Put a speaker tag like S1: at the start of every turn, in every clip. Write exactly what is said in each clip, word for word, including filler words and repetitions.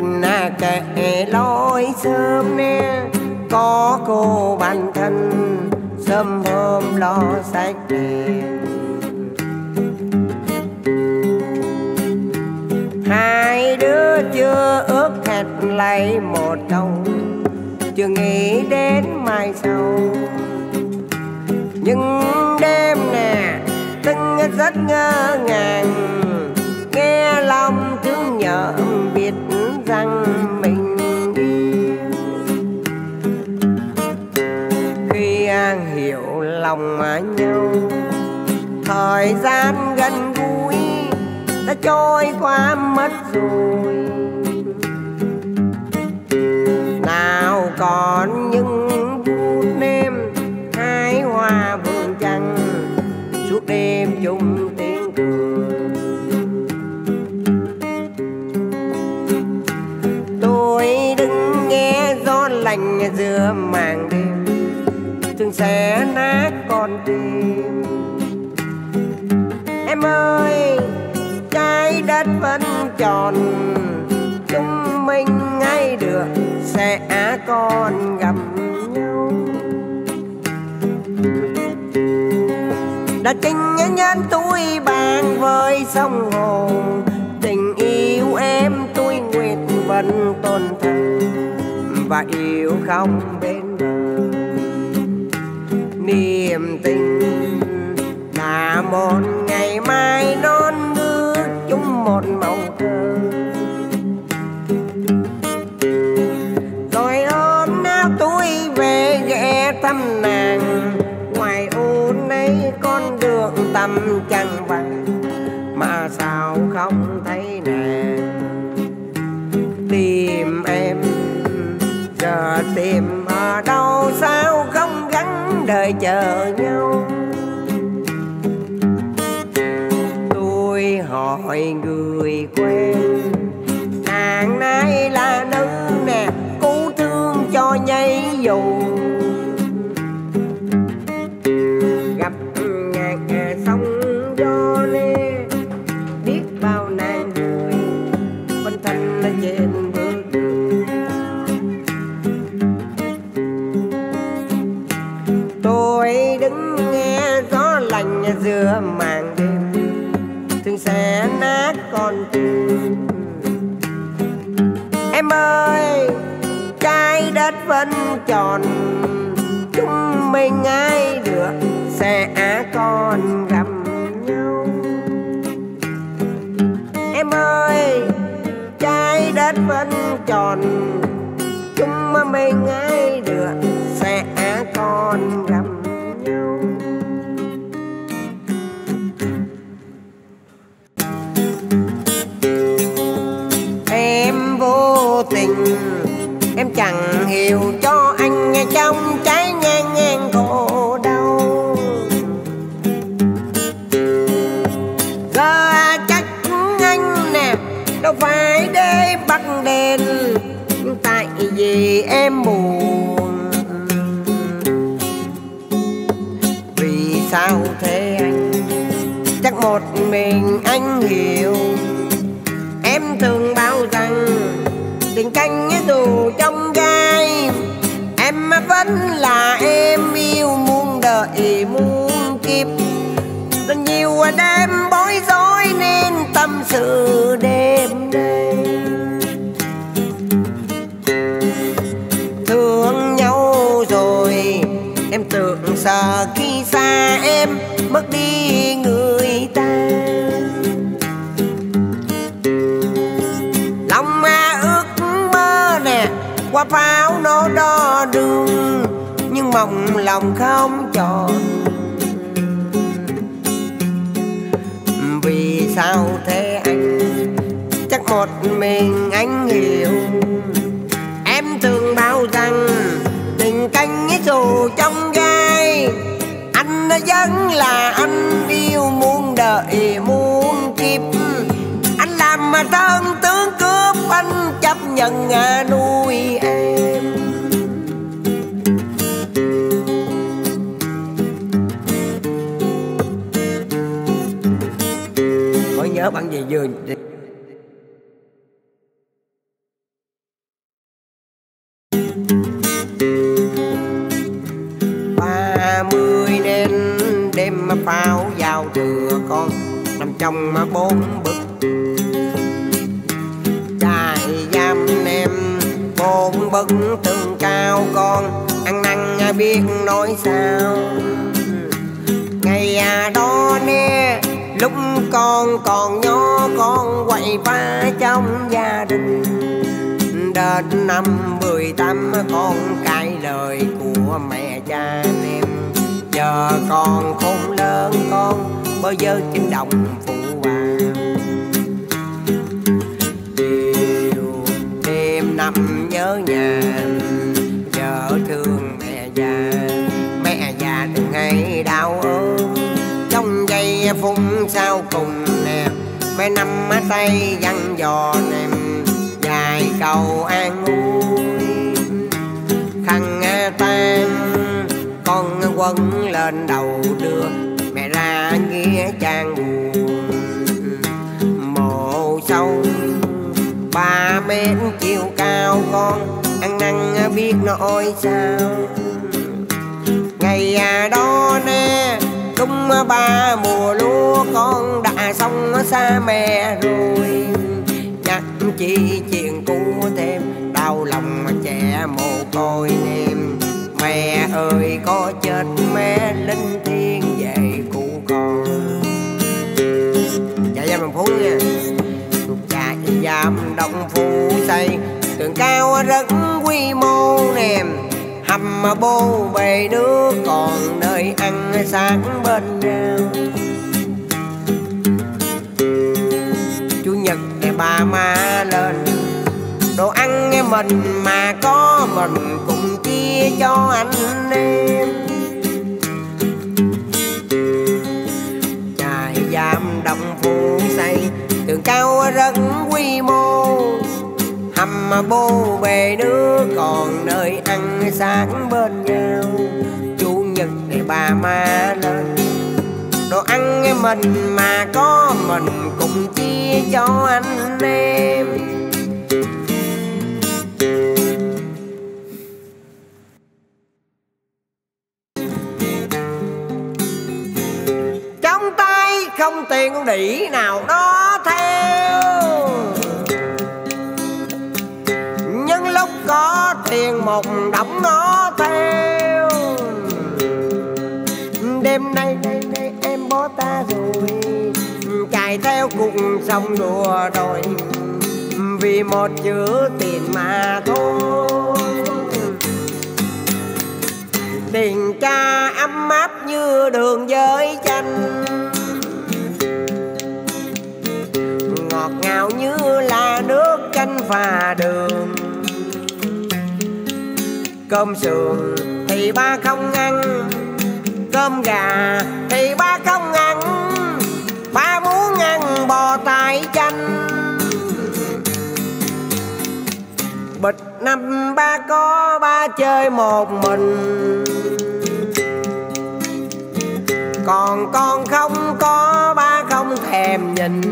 S1: Tình kể lối sớm nè, có cô bạn thân sớm hôm lo sách đèn. Hai đứa chưa ước hẹn lấy một câu, chưa nghĩ đến mai sau. Nhưng đêm nè từng rất ngỡ ngàng, nghe lòng thương nhớ biết rằng mình yêu. Khi hiểu lòng nhau, thời gian gần gũi đã trôi qua mất rồi. Nào còn những phút đêm hái hoa vườn trăng, suốt đêm chung tiếng cười. Tôi đứng nghe gió lạnh giữa màn đêm, thường sẽ nát con tim. Em ơi, trái đất vẫn tròn, chúng mình ngay được sẽ còn gặp nhau. Đã tình nhân tôi bàn với sông hồ, tình yêu em tôi nguyện vẫn tồn tại và yêu không bên bờ. Niềm tình là một ngày mai non nước chung một màu cờ. Rồi hôm nào tôi về ghé thăm nàng, ngoài ô này con đường tăm trăng vàng, mà sao không thấy nàng. Tìm em giờ tìm ở đâu, sao không gắng đợi chờ nhau. Tôi hỏi người quen, nàng nay là nữ nè, cứu thương cho nhây dù. Gặp ngàn sóng gió nè, biết bao nàng người phân thân lên trên bước đường. Tôi đứng nghe gió lạnh giữa màn đêm, thường sẽ nát con tim. Em ơi, trái đất vẫn tròn, chúng mình ai được sẽ còn gặp nhau. Em ơi, trái đất vẫn tròn, chúng mình ai được sẽ còn gặp nhau. Em vô tình, em chẳng hiểu cho anh trong trái ngang ngang khổ đau. Giờ trách anh nè, đâu phải để bắt đền, tại vì em buồn. Vì sao thế anh, chắc một mình anh hiểu. Em thường bảo rằng tình canh dù trong gai, em vẫn là em yêu muôn đời muôn kiếp. Rất nhiều đêm bối rối nên tâm sự đêm nay. Thương nhau rồi em tưởng sợ khi xa em mất đi người ta. Lòng ước mơ nè qua pháo nó đo đường, nhưng mộng lòng không tròn. Vì sao thế anh, chắc một mình anh hiểu. Em thường bảo rằng tình canh dù trong gai, anh vẫn là anh yêu muôn đời muôn kiếp. Anh làm mà thân tướng cướp, anh chấp nhận nuôi em. Mới nhớ bạn gì vừa lòng mà bốn bức. Trại giam em bốn bức tường cao, con ăn năn biết nói sao. Ngày đó nè lúc con còn nhỏ, con quậy phá trong gia đình. Đến năm mười tám con cãi lời của mẹ cha em. Giờ con khôn lớn con bơ vơ trên đồng phụ bà. Chiều đêm nằm nhớ nhà, vợ thương mẹ già. Mẹ già đừng hay đau ốm, trong giây phút sau cùng nè. Mẹ nắm tay dặn dò em vài câu an ủi. Khăn tan con quấn lên đầu đưa mẹ ra nghĩa trang buồn. Mộ sâu ba mét chiều cao, con ăn năn biết nói sao. Ngày đó nè đúng ba mùa lúa, con đã sống xa mẹ rồi. Nhắc chi chuyện cũ thêm đau lòng mà trẻ mồ côi em. Mẹ ơi có chết mẹ linh thiêng về cụ con. Trại giam Đồng Phú nha. Trại giam Đồng Phú xây tường cao rất quy mô nè. Hầm bô bề nước còn nơi ăn sáng bên nhau. Chủ nhật để bà má lên đồ ăn nghe mình mà có mình cùng chia cho anh em. Trại giam Đồng Phú xây tường cao rất quy mô. Hầm bô bề nước còn nơi ăn sáng bên nhau. Chủ nhật để bà má lên đồ ăn nghe mình mà có mình cùng chia cho anh em. Trong tay không tiền con đĩ nào đó theo, nhưng lúc có tiền một đống nó theo. Đêm nay đây đây em bỏ ta rồi, chạy theo cùng sông đùa đòi. Vì một chữ tiền mà thôi. Tiền cha ấm áp như đường với chanh, ngọt ngào như là nước canh pha đường. Cơm sườn thì ba không ăn, cơm gà thì ba không ăn. Ba muốn ăn bò tai chanh. Bịch năm ba có ba chơi một mình, còn con không có ba không thèm nhìn.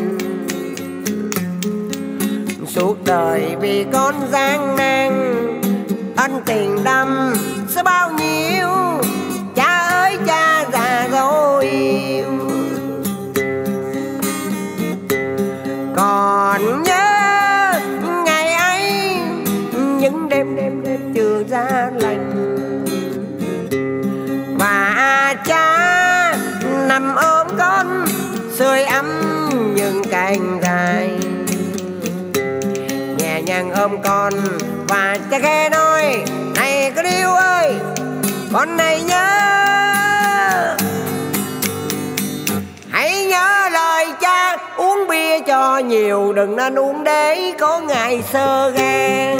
S1: Suốt đời vì con gian nan, anh tiền đâm sẽ bao nhiêu. Cha ơi cha già rồi, còn nhớ ngày ấy những đêm đêm đêm trường ra lành. Và cha nằm ôm con sưởi ấm những cành dài, nhẹ nhàng ôm con và cha khẽ nói: này con yêu ơi, con này nhớ, hãy nhớ lời cha. Uống bia cho nhiều, đừng nên uống để có ngày sơ gan.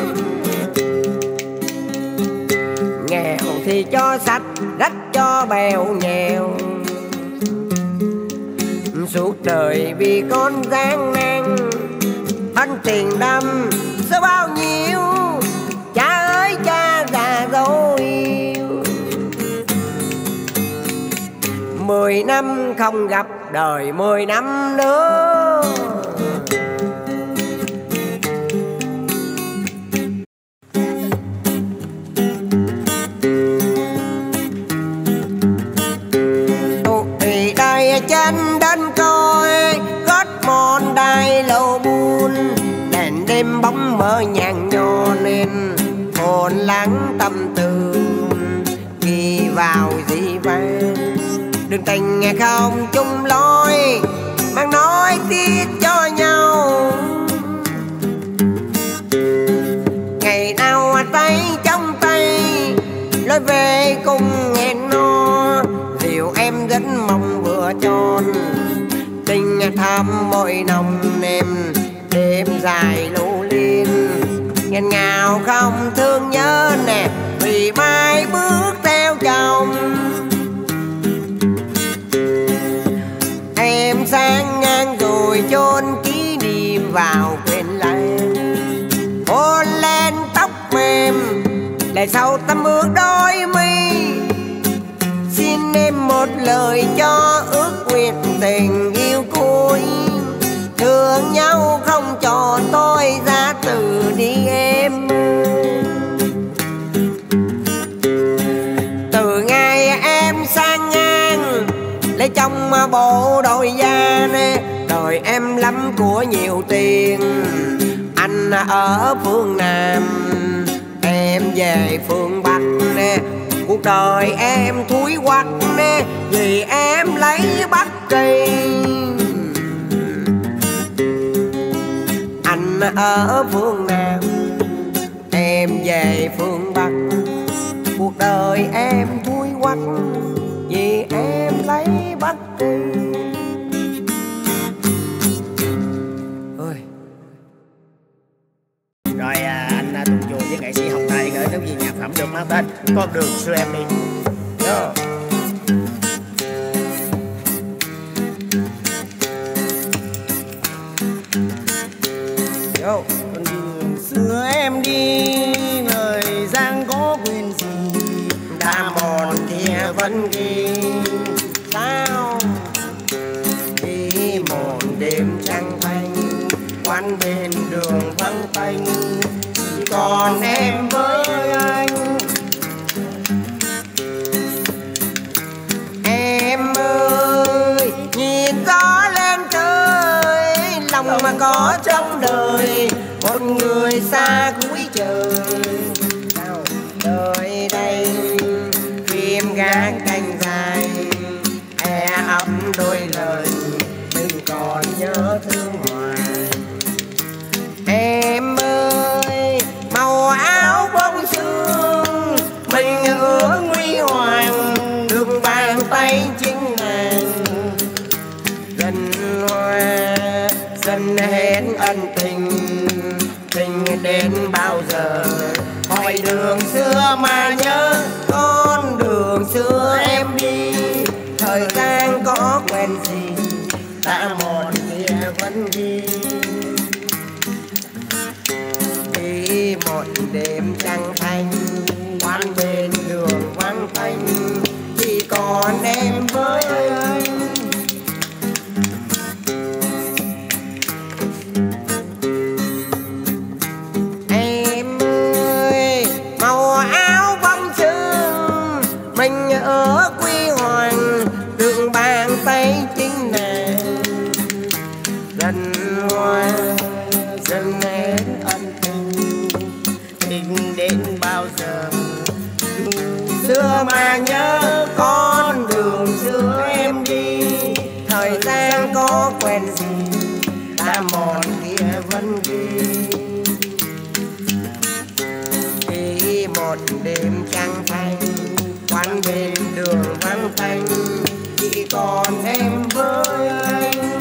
S1: Nghèo thì cho sạch, rách cho bèo nhèo. Suốt đời vì con gian nan, anh tiền đâm sẽ bao nhiêu. Cha ơi cha già rồi, mười năm không gặp, đời mười năm nữa. Tụi đây chân đến coi bóng mơ nhàn nhò nên hồn lắng tâm tư ghi vào dĩ vãng. Đừng tình không chung lối mang nói tiếc cho nhau. Ngày nào tay trong tay lối về cùng hẹn no, điều em rất mong vừa tròn tình thắm môi nồng em đêm dài lũ liên. Nghẹn ngào không thương nhớ nè vì mai bước theo chồng. Em sang ngang rồi chôn kỷ niệm vào quên lãng. Hôn lên tóc mềm lại sau tấm ước đôi mi. Xin em một lời cho ước nguyện tình yêu cuối. Thương nhau không cho tôi ra từ đi em. Từ ngày em sang ngang lấy chồng bộ đội da nè, đời em lắm của nhiều tiền. Anh ở phương Nam em về phương Bắc nè, cuộc đời em thúi quắc nè vì em lấy Bắc Kỳ. Anh ở phương Nam em về phương Bắc, cuộc đời em thúi quắc vì em lấy Bắc Kỳ. Ôi.
S2: Rồi à, anh Tùng Chùa với nghệ sĩ Hồng Tây gửi đến gì nhạc phẩm được mang tên Con Đường Xưa Em Đi. Đó.
S1: Yo.
S2: Con đường xưa em đi, lời Giang có quên gì,
S1: Đã mòn kia vẫn ghi. Sao đi một đêm trăng thanh, quán bên đường vắng tanh, chỉ còn em với anh. Em ơi nhìn gió lên trời, lòng mà có trong đời một người xa cuối trời. Sao đời đây phim gác canh dài, e ấp đôi lời đừng còn nhớ thương hoài. Em ơi màu áo bông sương mình ước nguy hoàng, đường bàn tay chính nàng dần hoa dần hết ân tình. Tình đến bao giờ hỏi đường xưa mà nhớ, con đường xưa em đi. Thời gian có quen gì đã mòn kia vẫn ghi. Đi một đêm trăng thanh, quán bên đường vắng tanh, chỉ còn em với anh. Em ơi màu áo bông sương mình ở quy hoàng, đường bàn tay chính nàng dần hoa dần hết ân tình. Tình đến bao giờ xưa mà nhớ, con đường xưa em đi. Thời gian có quen gì đã mòn kia vẫn ghi. Đi một đêm trăng thanh, quán bên đường vắng tanh, chỉ còn em với anh.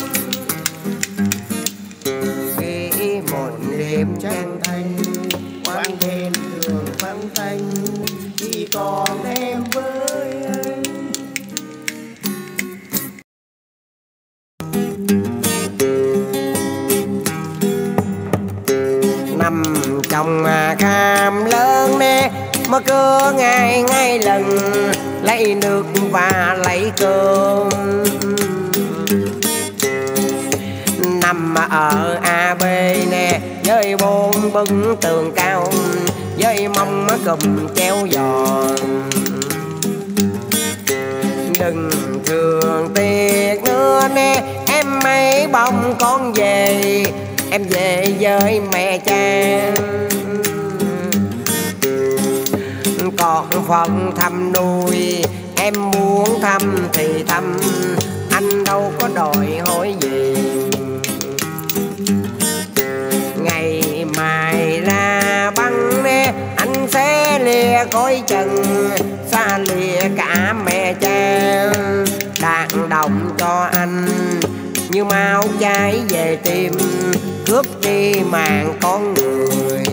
S1: Đi một đêm trăng thanh, quán bên đường vắng tanh, chỉ còn em với anh. Nằm trong kham lớn nè, mở cửa ngày ngày lần lấy nước và lấy cơm. Nằm ở a bê nè với bốn bức tường cao, với mong cùm treo giò. Đừng thương tiếc nữa nè em mấy bông con về, em về với mẹ cha. Còn phận thăm nuôi em muốn thăm thì thăm, anh đâu có đòi hỏi gì. Ngày mai ra băng nè, anh sẽ lìa cõi trần, xa lìa cả mẹ cha. Đàn đồng cho anh như máu cháy về tim, cướp đi mạng con người.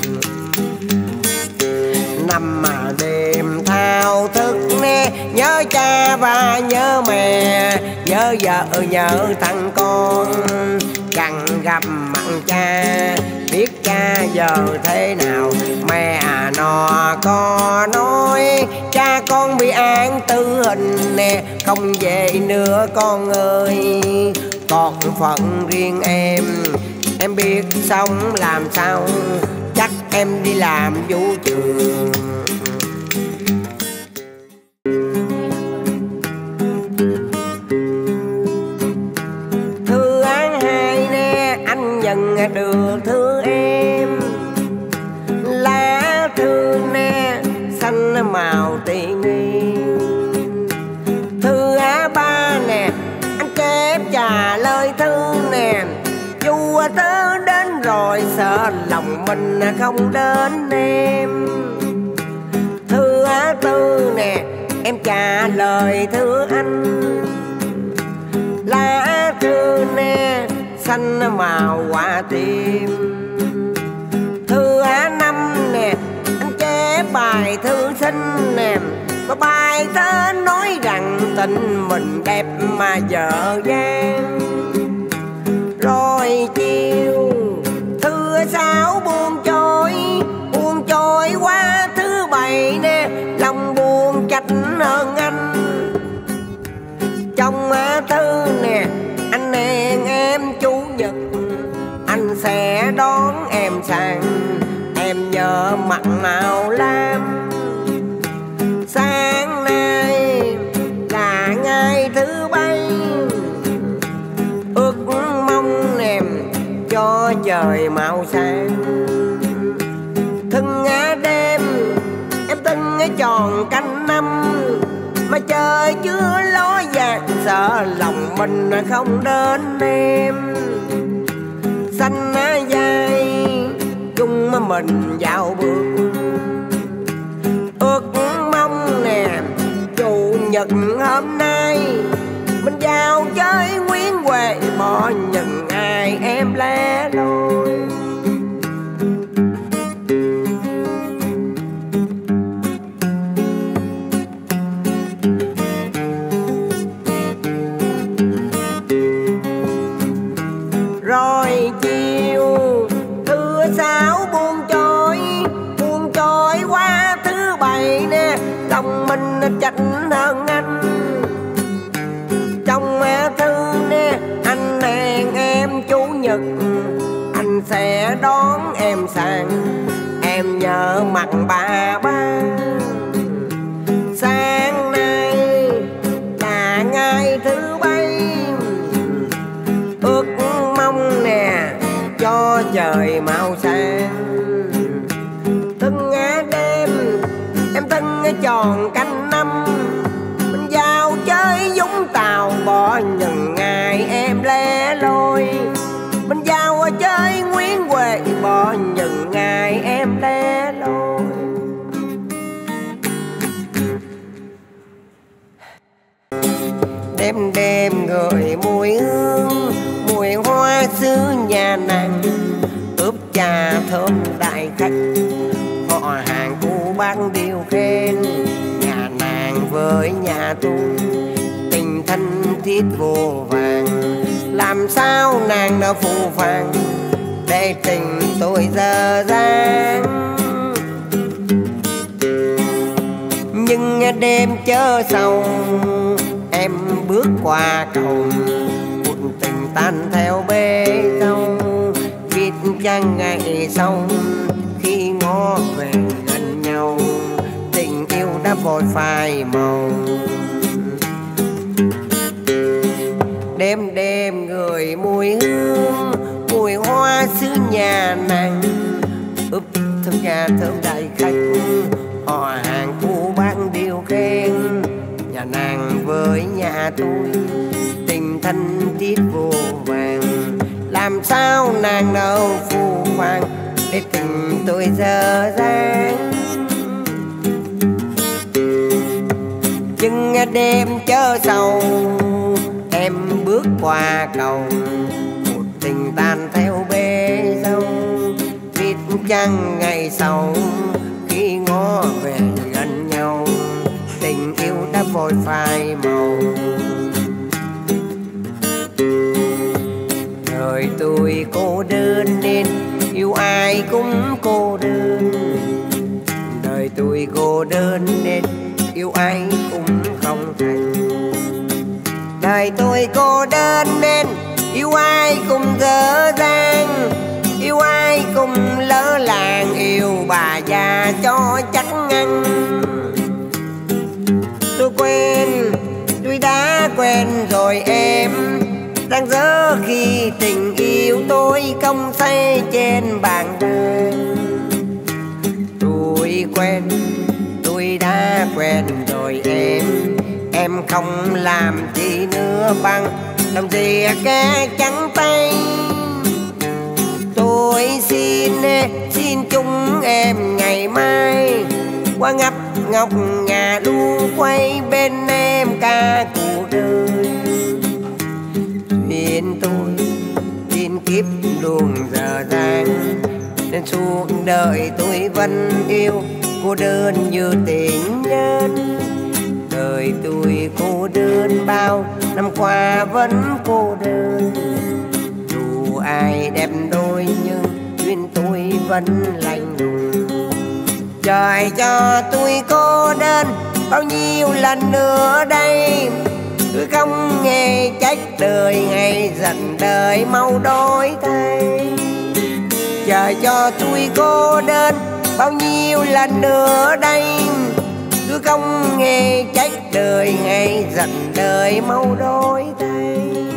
S1: Năm mà đêm thao thức nè, nhớ cha và nhớ mẹ, nhớ vợ nhớ thằng con. Chẳng gặp mặt cha, biết cha giờ thế nào. Mẹ à nó có nói cha con bị án tử hình nè, không về nữa con ơi. Còn phận riêng em, em biết sống làm sao, chắc em đi làm vũ trường. Thư án hai nè, anh nhận được thư em. Lá thư nè, xanh màu tiền nghi. Thư á ba nè, anh chép trả lời thư nè. Dù tớ đến rồi sợ lòng mình không đến em. Thư á tư nè, em trả lời thư anh. Lá thư nè, xanh màu quả tim. Thư á năm nè, anh chép bài thư xinh nè. Có bài thơ nói rằng tình mình đẹp mà dở dang. Rồi chiều thứ sáu buông trôi, buông trôi qua thứ bảy nè, lòng buồn trách hơn anh. Trong thư nè, anh hẹn em chủ nhật, anh sẽ đón em sang. Em nhớ mặt màu lam. Sáng nay là ngày thứ bảy, ước mong em cho trời màu sáng. Thân á đêm em từng tròn canh năm, mà trời chưa ló dạng, sợ lòng mình không đến em. Xanh á dây chung mình dạo bước, ước mong nè chủ nhật hôm nay mình vào chơi Nguyễn Huệ, bỏ những ai em lẻ loi. Rồi chiều thứ sáu buông trôi, buông trôi qua thứ bảy nè, lòng mình chạnh hơn anh. Trong thư nè, anh hẹn em chủ nhật, anh sẽ đón em sang. Em nhớ mặt bà ba. Sáng nay là ngày thứ bảy, ước mong nè cho trời màu sáng. Thân á đêm em thân tròn canh năm, mình vào chơi Vũng Tàu, bỏ những ngày em lẻ loi. Mình vào chơi Nguyễn Huệ, bỏ những ngày em lẻ loi. Đêm đêm gửi mùi hương, mùi hoa xứ nhà nàng, ướp trà thơm đại khách. Họ hàng cô bác điều khen, nhà nàng với nhà tôi tình thân thiết vô vàng. Làm sao nàng đã phù phàng để tình tôi dở dang. Nhưng đêm chớ sầu em bước qua cầu, cuộc tình tan theo bê tông. Biết chăng ngày sau khi ngó về gần nhau, tình yêu đã vội phai màu. Đêm đêm gửi mùi hương, mùi hoa nhà nàng, úp thức nhà thơm đại khách, họ hàng cô bác đều khen. Nhà nàng với nhà tôi tình thân thiết vô vàng, làm sao nàng đâu phù phàng để tình tôi dở dang. Nhưng đêm chớ sầu em bước qua cầu, một tình tan theo bể dâu. Biết chăng ngày sau khi ngó về gần nhau, tình yêu đã vội phai màu. Đời tôi cô đơn nên yêu ai cũng cô đơn, đời tôi cô đơn nên yêu ai cũng không thành. Đời tôi cô đơn nên yêu ai cũng dở dang, yêu ai cũng lỡ làng, yêu bà già cho chắc ăn. Tôi quên, tôi đã quên rồi em, đang dở khi tình yêu tôi công say trên bàn đàn. Tôi quen, tôi đã quen rồi em, em không làm gì nữa bằng làm gì cái trắng tay. Tôi xin xin chúng em ngày mai qua ngắp ngọc nhà đu quay bên em cả cuộc đời. Duyên tôi xin kiếp luôn dở dang, nên suốt đời tôi vẫn yêu cô đơn như tình nhân. Đời tôi cô đơn bao năm qua vẫn cô đơn, dù ai đẹp đôi nhưng duyên tôi vẫn lạnh lùng. Trời cho tôi cô đơn bao nhiêu lần nữa đây, tôi không nghe trách đời hay giận đời mau đổi thay. Trời cho tôi cô đơn bao nhiêu lần nữa đây, tôi không nghe trách đời hay giận đời mau đổi thay.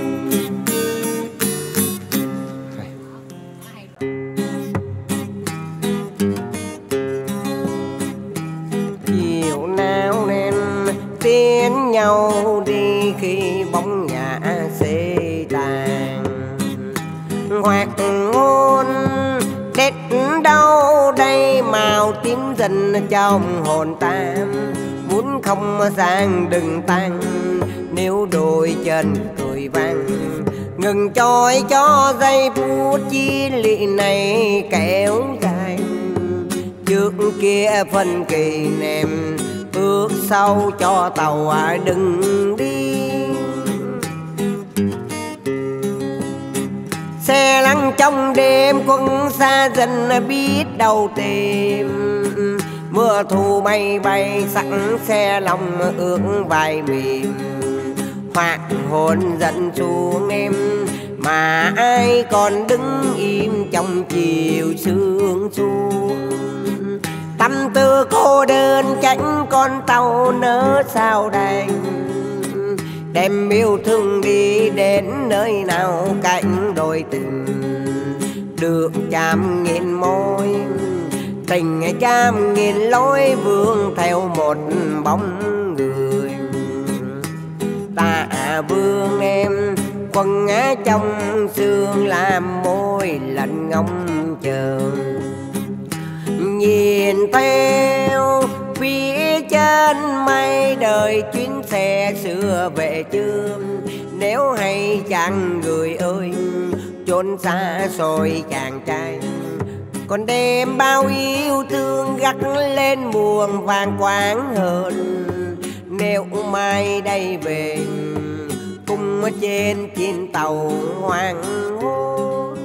S1: Chiều nào nên tiến nhau đi khi bóng nhà xê tàn, hoặc ngôn đến đâu đây màu tím dần trong hồn tam. Muốn không sang đừng tan, nếu đôi chân cười vang ngừng trôi cho giây phút chi lị này kéo dài. Trước kia phân kỳ nèm ước sau cho tàu đừng đi. Xe lăn trong đêm quân xa dần biết đâu tìm, mưa thu bay bay sẵn xe lòng ước vai mềm. Hoặc hồn dần xuống em mà ai còn đứng im trong chiều sương xuống. Tâm tư cô đơn tránh con tàu nỡ sao đành, đem yêu thương đi đến nơi nào cạnh đôi tình. Được chạm nghìn môi tình trăm nghìn lối vương theo một bóng người. Ta vương em quần ngã trong sương làm môi lạnh ngóng chờ. Nhìn theo phía chân mây đời chuyến xe xưa về chưa. Nếu hay chàng người ơi chốn xa xôi chàng trai, còn đêm bao yêu thương gắt lên buồn vàng quáng hơn. Nếu mai đây về cùng trên trên tàu hoàng hôn,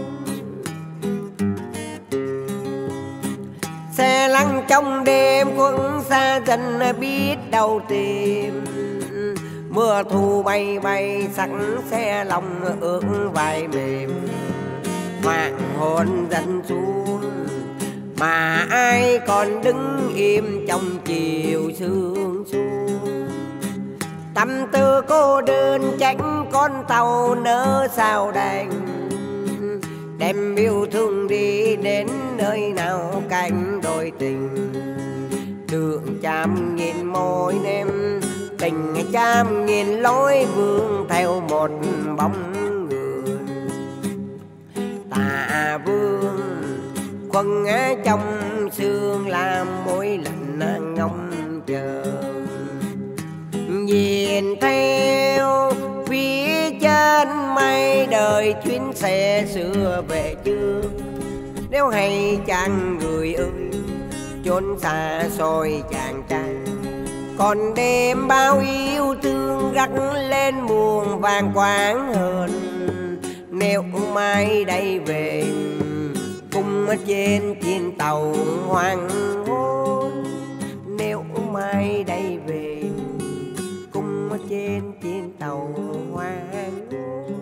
S1: xe lăn trong đêm quân xa dần biết đâu tìm. Mưa thu bay bay sẵn xe lòng ước vai mềm. Hoàng hôn dần xuống mà ai còn đứng im trong chiều sương xuống. Tâm tư cô đơn tránh con tàu nỡ sao đành, đem yêu thương đi đến nơi nào cạnh đôi tình. Đường trăm nghìn môi nem, tình trăm nghìn lối vương theo một bóng người. Tạ Vương quân trong xương làm mỗi lần ngóng chờ, nhìn theo phía trên mây đời chuyến xe xưa về chưa. Nếu hay chàng người ơi chốn xa xôi chàng trai, còn đêm bao yêu thương gắt lên buồn vàng quáng hơn. Nếu mai đây về cùng trên trên tàu hoàng hôn, nếu mai đây về cùng trên trên tàu hoàng hôn.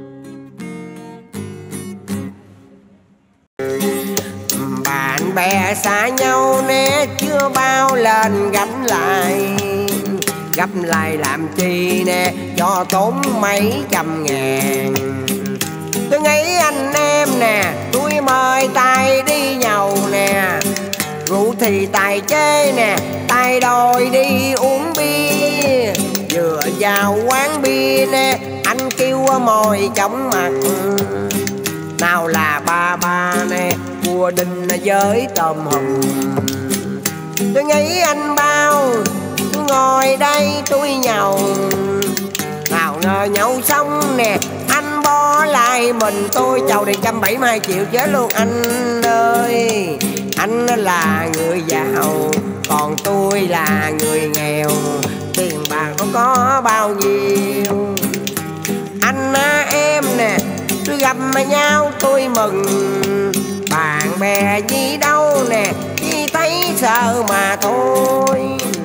S1: Bạn bè xa nhau nè chưa bao lần gặp lại, gặp lại làm chi nè cho tốn mấy trăm ngàn. Tôi nghĩ anh em nè tôi mời tay đi nhậu nè, rượu thì tài chế nè tay đòi đi uống bia. Vừa vào quán bia nè anh kêu mồi chóng mặt, nào là ba ba nè cua đinh với tôm hùm. Tôi nghĩ anh bao tôi ngồi đây tôi nhậu, nào ngờ nhậu xong nè anh bỏ lại mình tôi. Chầu này trăm bảy mươi hai triệu chết luôn anh ơi. Anh là người giàu còn tôi là người nghèo, tiền bạc có có bao nhiêu. Anh em nè tôi gặp nhau tôi mừng, bạn bè gì đâu nè chỉ thấy sợ mà thôi.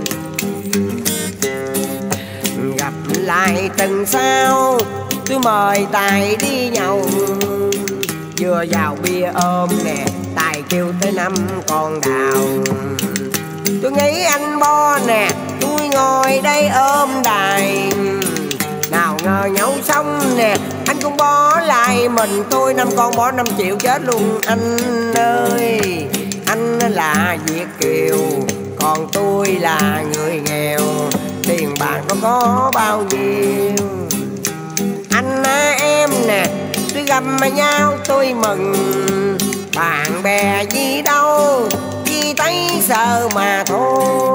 S1: Gặp lại tuần sau tôi mời Tài đi nhậu, vừa vào bia ôm nè Tài kêu tới năm con đào. Tôi nghĩ anh bo nè tôi ngồi đây ôm Đài, nào ngờ nhậu xong nè anh cũng bỏ lại mình tôi. Năm con bỏ năm triệu chết luôn anh ơi. Anh là Việt kiều còn tôi là người nghèo, tiền bạc nó có bao nhiêu. Anh em nè tôi gặp nhau tôi mừng, bạn bè gì đâu chỉ thấy sợ mà thôi.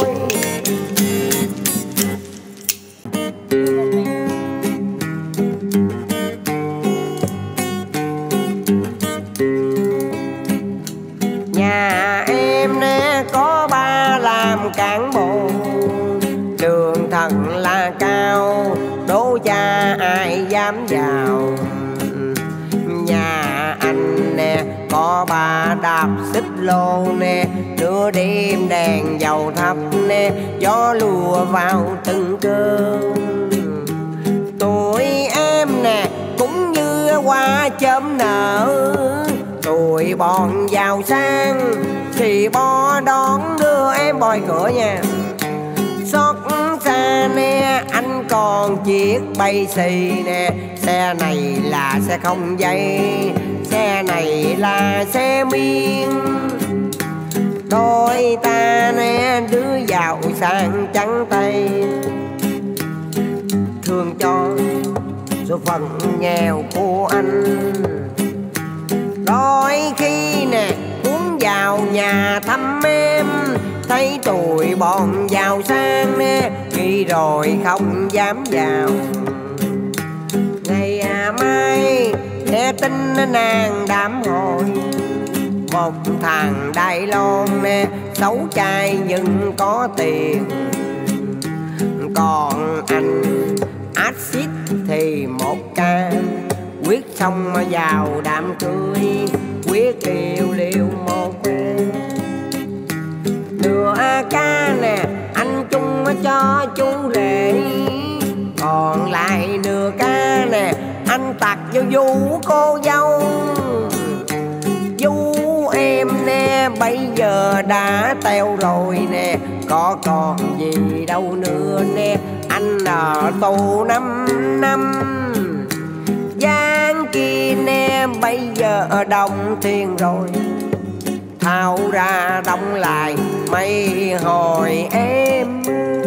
S1: Nhà em nè có ba làm cán bộ, đường thật là cao đố cha ai dám vào. Nhà anh nè có ba đạp xích lô nè, nửa đêm đèn dầu thắp nè, gió lùa vào từng cơn. Tụi em nè cũng như hoa chớm nở, tụi bọn giàu sang thì bo đón đưa em bòi cửa nha. Xót xa nè anh còn chiếc bay xì nè, xe này là xe không dây, xe này là xe miên. Đôi ta nè đứa giàu sang trắng tay, thương cho số phận nghèo của anh. Đôi khi nè muốn vào nhà thăm em, thấy tụi bọn giàu sang nè nghĩ rồi không dám vào. Ngày à mai nghe tin nàng đám hỏi, một thằng Đài Loan nè xấu trai nhưng có tiền, còn anh axit thì một ca. Quyết xong mà vào đám cưới quyết yêu liêu một quen. Nửa ca nè anh chung cho chú rể, còn lại nửa ca nè anh tặc vô vũ cô dâu. Vũ em nè bây giờ đã teo rồi nè, có còn gì đâu nữa nè. Anh ở tù năm năm, gian kia nè bây giờ ở Đông Thiên rồi, thao ra đóng lại mấy hồi em.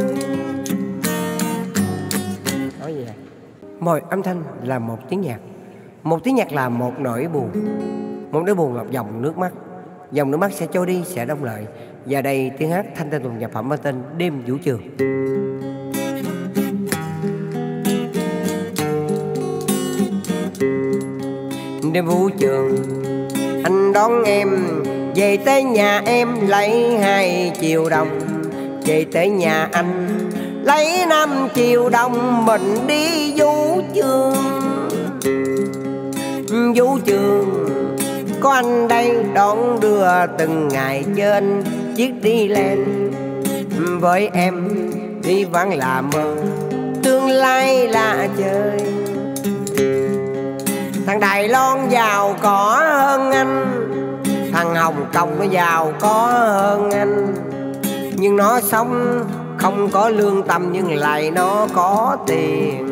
S1: Nói gì vậy? Mọi âm thanh là một tiếng nhạc, một tiếng nhạc là một nỗi buồn. Một nỗi buồn là dòng nước mắt, dòng nước mắt sẽ trôi đi, sẽ đông lại. Và đây tiếng hát Thanh Tên Tùng nhạc phẩm mang tên Đêm Vũ Trường. Đêm vũ trường, anh đón em về tới nhà em lấy hai triệu đồng. Về tới nhà anh lấy năm triệu đồng, mình đi vũ trường. Vũ trường có anh đây đón đưa từng ngày trên chiếc đi lên. Với em đi vẫn là mơ, tương lai là chơi. Thằng Đài Loan giàu có hơn anh, thằng Hồng Kông nó giàu có hơn anh. Nhưng nó sống không có lương tâm nhưng lại nó có tiền.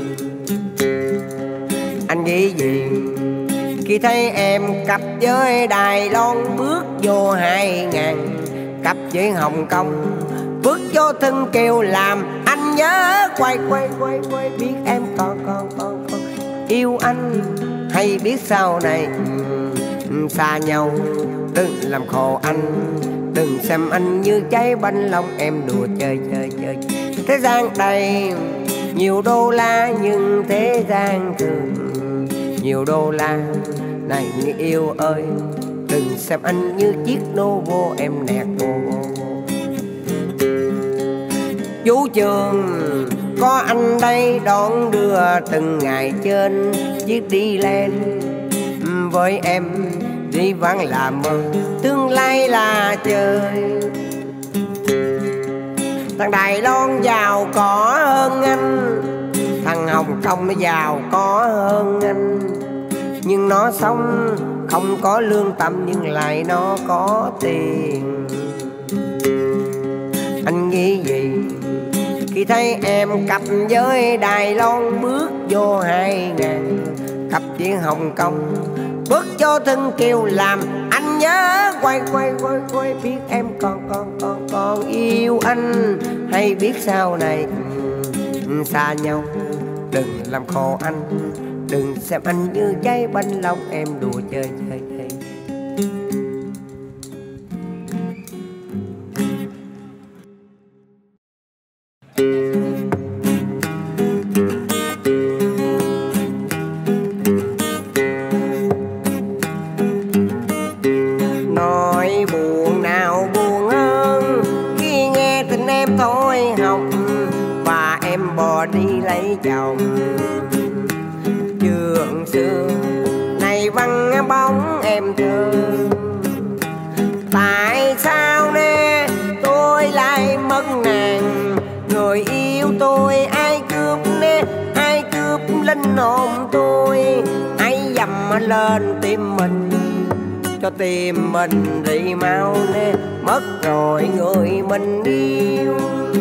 S1: Anh nghĩ gì khi thấy em cặp với Đài Loan bước vô hai ngàn, cặp với Hồng Kông bước vô thân kêu làm anh nhớ quay quay quay quay. Biết em còn còn còn còn yêu anh hay biết sau này xa nhau. Đừng làm khổ anh, đừng xem anh như trái bánh lòng. Em đùa chơi chơi chơi. Thế gian đầy nhiều đô la nhưng thế gian thường nhiều đô la. Này người yêu ơi, đừng xem anh như chiếc Novo. Em nẹt vô vô vũ trường có anh đây đón đưa từng ngày trên chiếc đi lên. Với em đi vẫn là mơ, tương lai là chơi. Thằng Đài Loan giàu có hơn anh, thằng Hồng Kông nó giàu có hơn anh. Nhưng nó sống không có lương tâm nhưng lại nó có tiền. Anh nghĩ gì khi thấy em cặp với Đài Loan bước vô hai ngàn, cặp với Hồng Kông bước vô thân kêu làm anh nhớ quay quay quay quay. Biết em còn còn còn còn yêu anh hay biết sau này xa nhau. Đừng làm khổ anh, đừng xem anh như trái bánh lòng. Em đùa chơi chơi chơi. Nói buồn nào buồn hơn khi nghe tình em thôi học và em bỏ đi lấy chồng. Trường xưa này vắng bóng em thơ, tại sao nè tôi lại mất nàng. Người yêu tôi ai cướp nè, ai cướp linh hồn tôi, ai dầm lên tim mình cho tim mình đi mau nè. Mất rồi người mình yêu,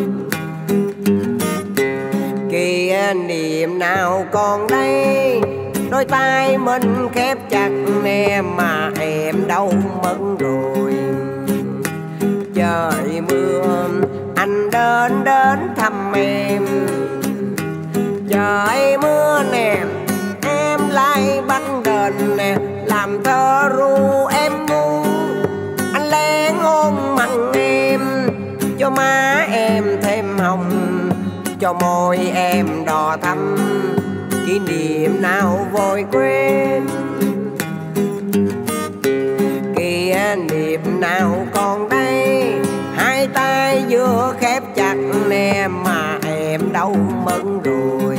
S1: kìa niềm nào còn đây. Đôi tay mình khép chặt nè mà em đâu mất rồi. Trời mưa anh đến đến thăm em. Trời mưa nè em lại bắt đền nè, làm thơ ru em ngu. Anh lén hôn mặn em cho má em thêm hồng, cho môi em đỏ thắm. Kỷ niệm nào vội quên, kỷ niệm nào còn đây. Hai tay vừa khép chặt nè mà em đâu mất rồi.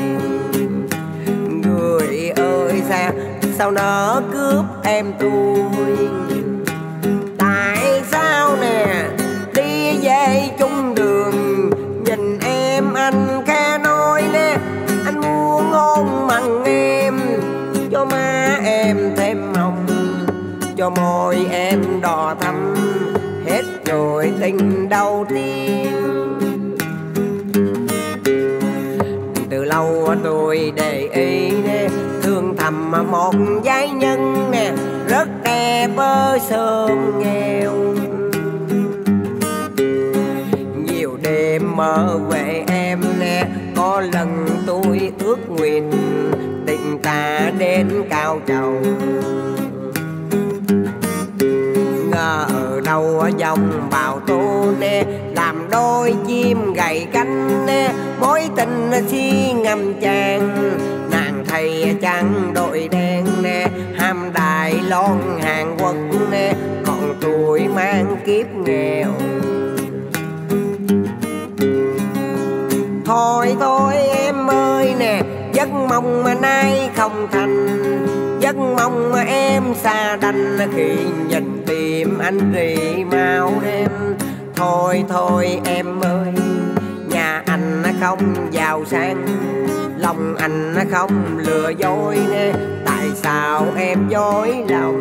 S1: Người ơi sao sao nỡ cướp em tôi. Tại sao nè đi về chung đường nhìn em anh khẽ nói nè. Anh muốn hôn mặn em cho má em thêm hồng, cho môi em đỏ thắm. Hết rồi tình đầu tiên. Từ lâu tôi để ý nè, thương thầm một giai nhân nè, rất đẹp ở sớm nghèo. Nhiều đêm mơ về em nè, có lần tôi ước nguyện tình ta đến cao trầu. Ngờ đâu dòng bào tô nè, làm đôi chim gầy cánh nè, mối tình si ngầm chàng. Nàng thầy trắng đội đen nè, ham đài lon Hàn Quốc nè, còn tôi mang kiếp nghèo. Thôi thôi em ơi nè, giấc mong mà nay không thành, giấc mong mà em xa đành, khi nhìn tìm anh thì mau đêm. Thôi thôi em ơi, nhà anh không giàu sang, lòng anh không lừa dối nè, tại sao em dối lòng.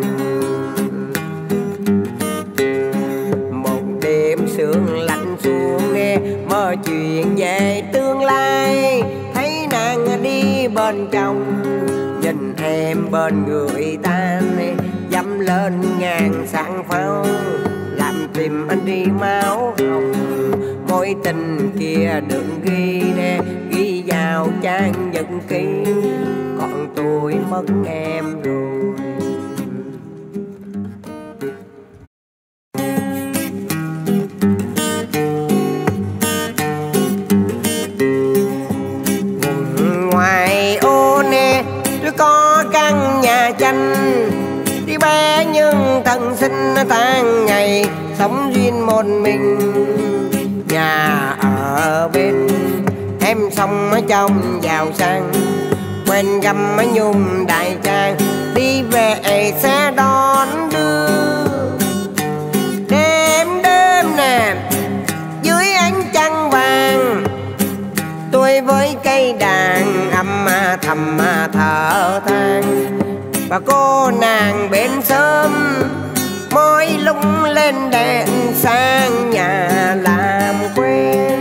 S1: Một đêm sương lạnh xuống nè, mơ chuyện về tương lai, thấy nàng đi bên chồng, nhìn em bên người ta nè, dẫm lên ngàn sáng pháo, làm tim anh đi máu hồng. Mối tình kia đừng ghi nè, ghi vào trang nhật ký, còn tôi mất em rồi. Ngoài ô nè, tôi có căn nhà tranh, tuy bé nhưng thân sinh tháng ngày, sống duyên một mình. Nhà ở bên em sống ở trong giàu sang, quen găm ở nhung đại trang, đi về sẽ đón đưa. Đêm đêm nè, dưới ánh trăng vàng, tôi với cây đàn âm thầm thở than. Và cô nàng bên sớm, môi lung lên đèn sang nhà làm quen.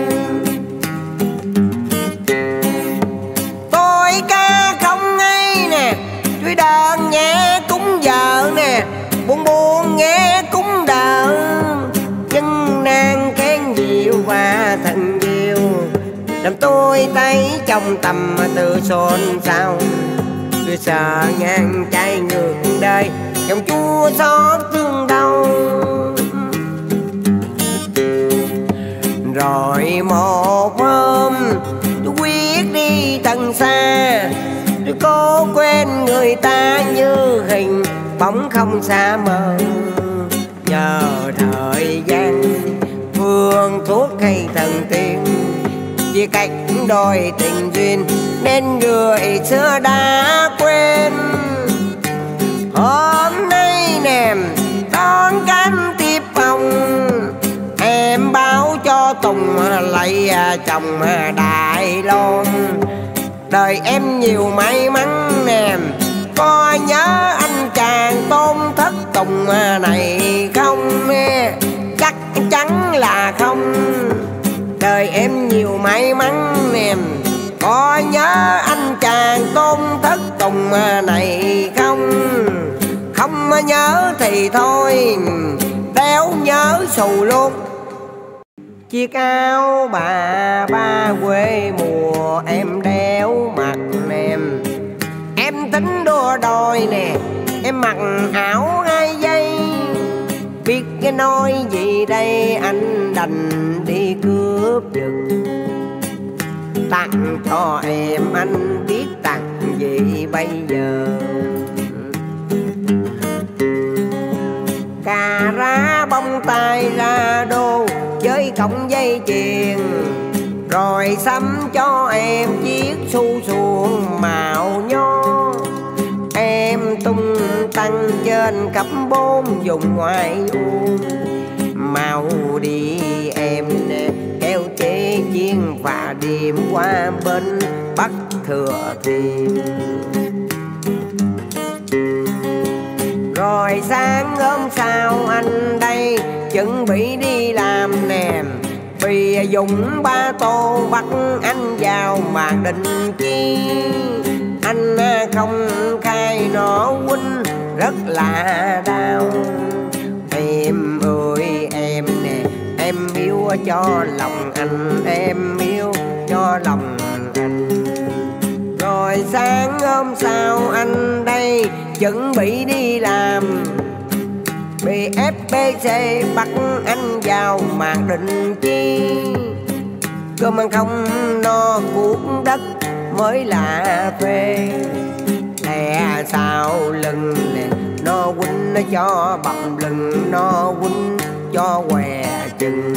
S1: Tôi ca không ngay nè, tôi đàn nghe cũng vợ nè, buồn buồn nghe cũng đỡ. Nhưng nàng khen dịu và thật nhiều, làm tôi thấy trong tâm tư xôn xao. Tôi sợ ngang trái ngược đời, dòng chua xót thương đau. Rồi một hôm tôi quyết đi tận xa, tôi cố quên người ta như hình bóng không xa mơ. Nhờ thời gian phương thuốc hay thần tiên, chia cách đôi tình duyên nên người xưa đã quên. Hôm nay nè đón cánh tiếp ông, em báo cho Tùng lấy chồng Đài Loan. Đời em nhiều may mắn nè, có nhớ anh chàng Tôn Thất Tùng này không? Chắc chắn là không. Đời em nhiều may mắn nè, có nhớ anh chàng Tôn Thất Tùng này không? Không nhớ thì thôi, đéo nhớ xù luôn. Chiếc áo bà ba quê mùa em đeo mặc em, em tính đua đòi nè, em mặc áo hai giây. Biết cái nói gì đây, anh đành đi cướp giật. Tặng cho em anh biết tặng gì bây giờ. Cà rá bông tai ra đô với cọng dây chuyền, rồi sắm cho em chiếc xu xuồng màu nho. Em tung tăng trên khắp bốn vùng ngoại ô, mau đi em nè, kéo chế chiên và điểm qua bên Bắc Thừa Thiên. Rồi sáng hôm sau anh đây chuẩn bị đi làm nè, vì dùng ba tô bắt anh vào mà định chi. Anh không khai nó quýnh rất là đau. Em ơi em nè, em yêu cho lòng anh, em yêu cho lòng anh. Rồi sáng hôm sau anh đây chuẩn bị đi làm, bị ép bê xê bắt anh vào màn định chi. Cơm ăn không no cuốc đất mới là phê. Lẽ sau lưng nè, nó quýnh nó cho bập lưng, nó quýnh cho què chân.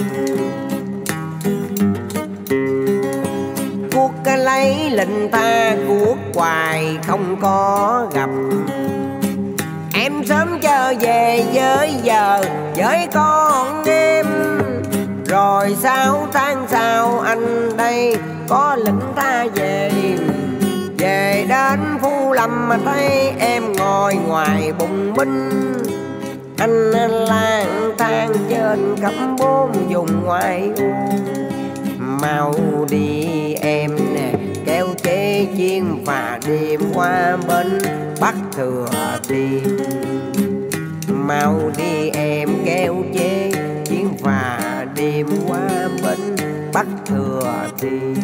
S1: Cuốc lấy lệnh ta cuốc hoài không có gặp. Em sớm trở về với giờ với con em. Rồi sáu tháng sau anh đây có lệnh ta về. Về đến Phú Lâm mà thấy em ngồi ngoài bùng binh. Anh lang thang trên khắp bốn vùng ngoại ô. Mau đi em nè, kéo chế chiên phà đêm qua bên Bắc Thừa Thiên. Mau đi em kéo chế chiên phà đêm qua bên Bắc Thừa Thiên.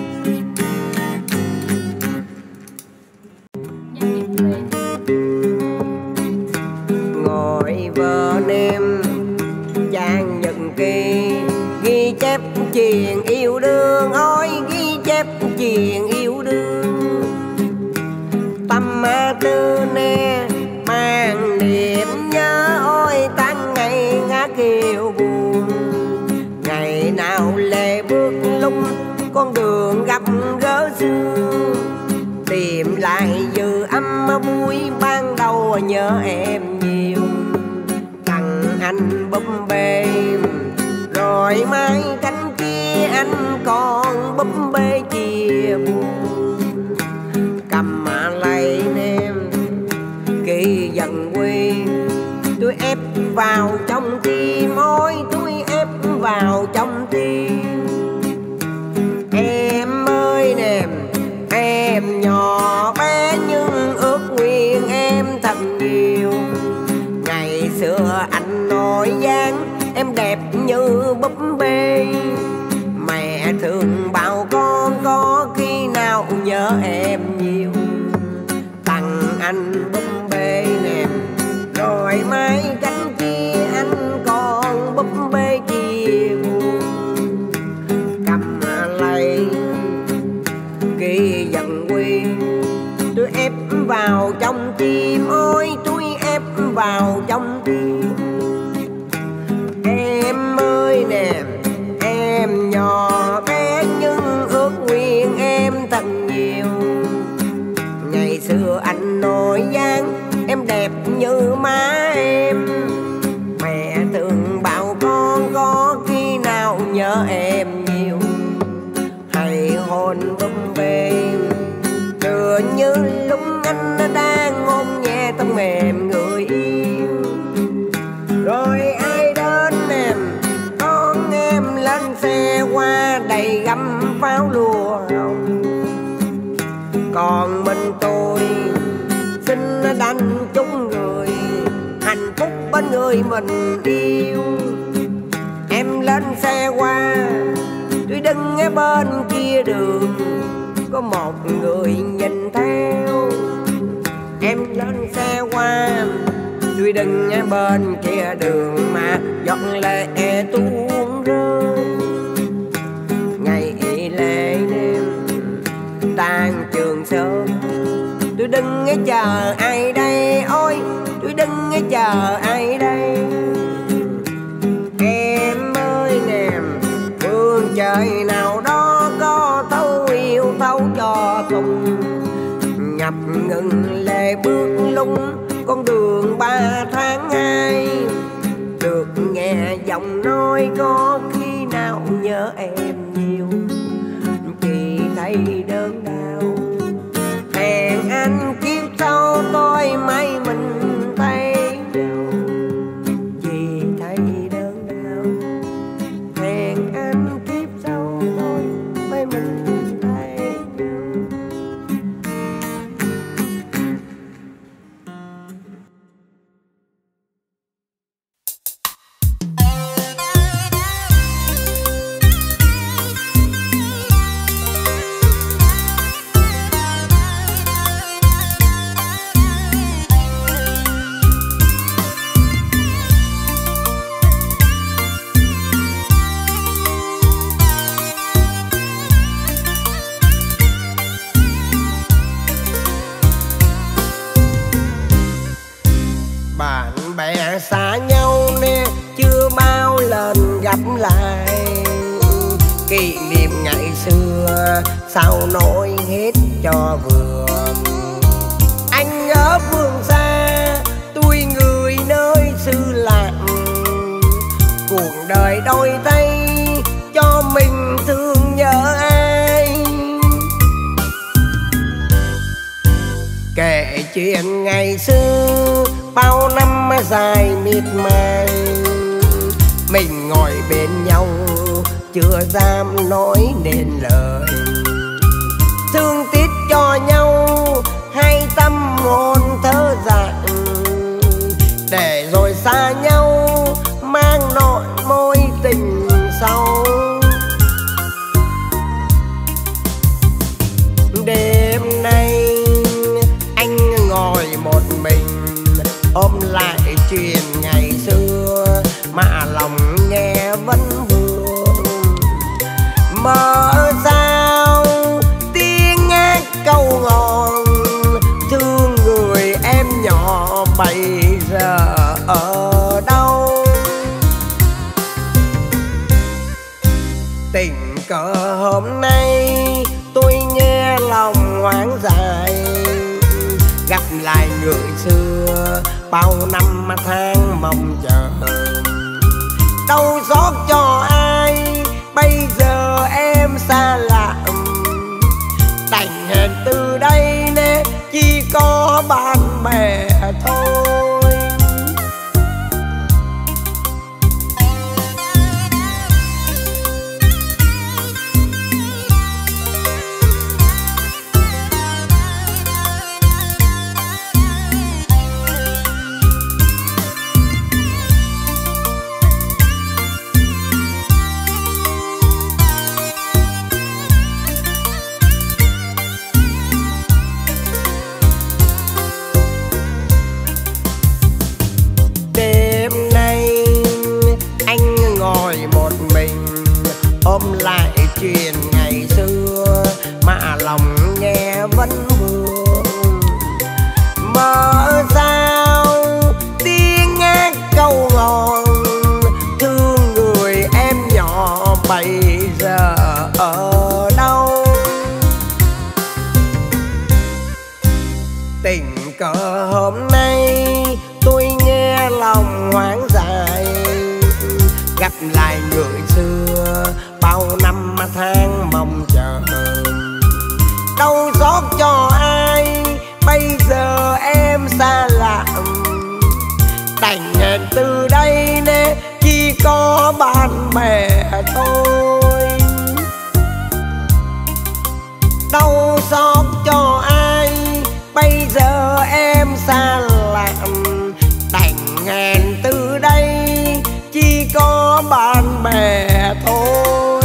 S1: Ngồi bên em trang nhật ký, ghi chép chuyện yêu đương, ôi ghi chép chuyện yêu đương. Tâm tư nè mang niềm nhớ, ôi tháng ngày ngát kiều buồn. Ngày nào lệ bước lung con đường gặp gỡ xưa, tìm lại dư âm vui ban đầu nhớ em nhiều. Tặng anh búp bê rồi mai cánh kia anh còn búp bê chia buồn. Cầm mà lấy em kỳ dần quy, tôi ép vào trong tim, ôi tôi ép vào trong tim. Em ơi nè, em nhỏ bé nhưng ước nguyện em thật nhiều. Ngày xưa anh nói dáng em đẹp như búp bê. Mẹ thường bảo con có khi nào nhớ em nhiều. Tặng anh búp bê nè, rồi mai cánh kia anh còn búp bê chia buồn. Cầm lấy ghi dần quy, tôi ép vào trong tim, ôi tôi ép vào trong tim. Em ơi nè, em nhỏ bé nhưng ước nguyện em thật nhiều. Ngày xưa anh nói dáng em đẹp như má em. Mẹ thường bảo con có khi nào nhớ em nhiều. Hãy hôn búp bê tựa như lúc anh đang ôm nhẹ tóc mềm người yêu. Rồi ai đến em con em lên xe qua đầy găm pháo lùa hồng. Còn mình tôi xin đành chung người hạnh phúc bên người mình yêu. Em lên xe qua, tôi đứng ở bên kia đường, có một người nhìn theo. Em lên xe qua, tôi đứng ở bên kia đường mà giọt lệ tuôn rơi. Ngày lễ đêm tan Trường Sơn, tôi đứng ở chờ ai đây, ôi tôi đứng ở chờ ai đây. Em ơi nè, phương trời nào đó có thấu yêu thấu cho cùng. Ngập ngừng lệ bước lung con đường ba tháng hai. Được nghe giọng nói có khi nào nhớ em nhiều. Chỉ thấy đớn đau, hẹn anh kiếp sau tôi may mình thấy nhau. Chỉ thấy đớn đau, hẹn anh kiếp sau tôi may mình thấy nhau. kẻ xa nhau nè chưa bao lần gặp lại. Kỷ niệm ngày xưa sao nói hết cho vừa. Anh ở phương xa, tôi người nơi xứ lạng. Cuộc đời đôi tay cho mình thương nhớ ai. Kể chuyện ngày xưa bao năm dài miệt mài, mình ngồi bên nhau chưa dám nói nên lời. Thương tiếc cho nhau hai tâm hồn thơ dại, để rồi xa nhau mang nỗi mối tình sâu. Đêm nay anh ngồi một mình ôm lại chuyện ngày xưa mà lòng nghe vẫn buồn. Mơ sao tiếng hát câu ngòn thương người em nhỏ bây giờ ở đâu. Tình cờ hôm nay tôi nghe lòng hoang dại, gặp lại người xưa bao năm tháng mong chờ. Đau xót cho ai bây giờ em xa lạ, đành hẹn từ đây nè chỉ có bạn bè thôi. Ôm lại chuyện ngày xưa mà lòng nghe vẫn buồn. Mơ sao tiếng hát câu ngòn thương người em nhỏ bây giờ ở đâu. Tình cờ hôm nay tôi nghe lòng hoang dại, gặp lại người xưa bao năm tháng mong chờ. Đau xót cho ai bây giờ em xa lạ, đành hẹn từ đây nè chỉ có bạn bè thôi. Đau xót cho ai bây giờ em xa lạ, đành hẹn từ đây chỉ có bạn bè thôi.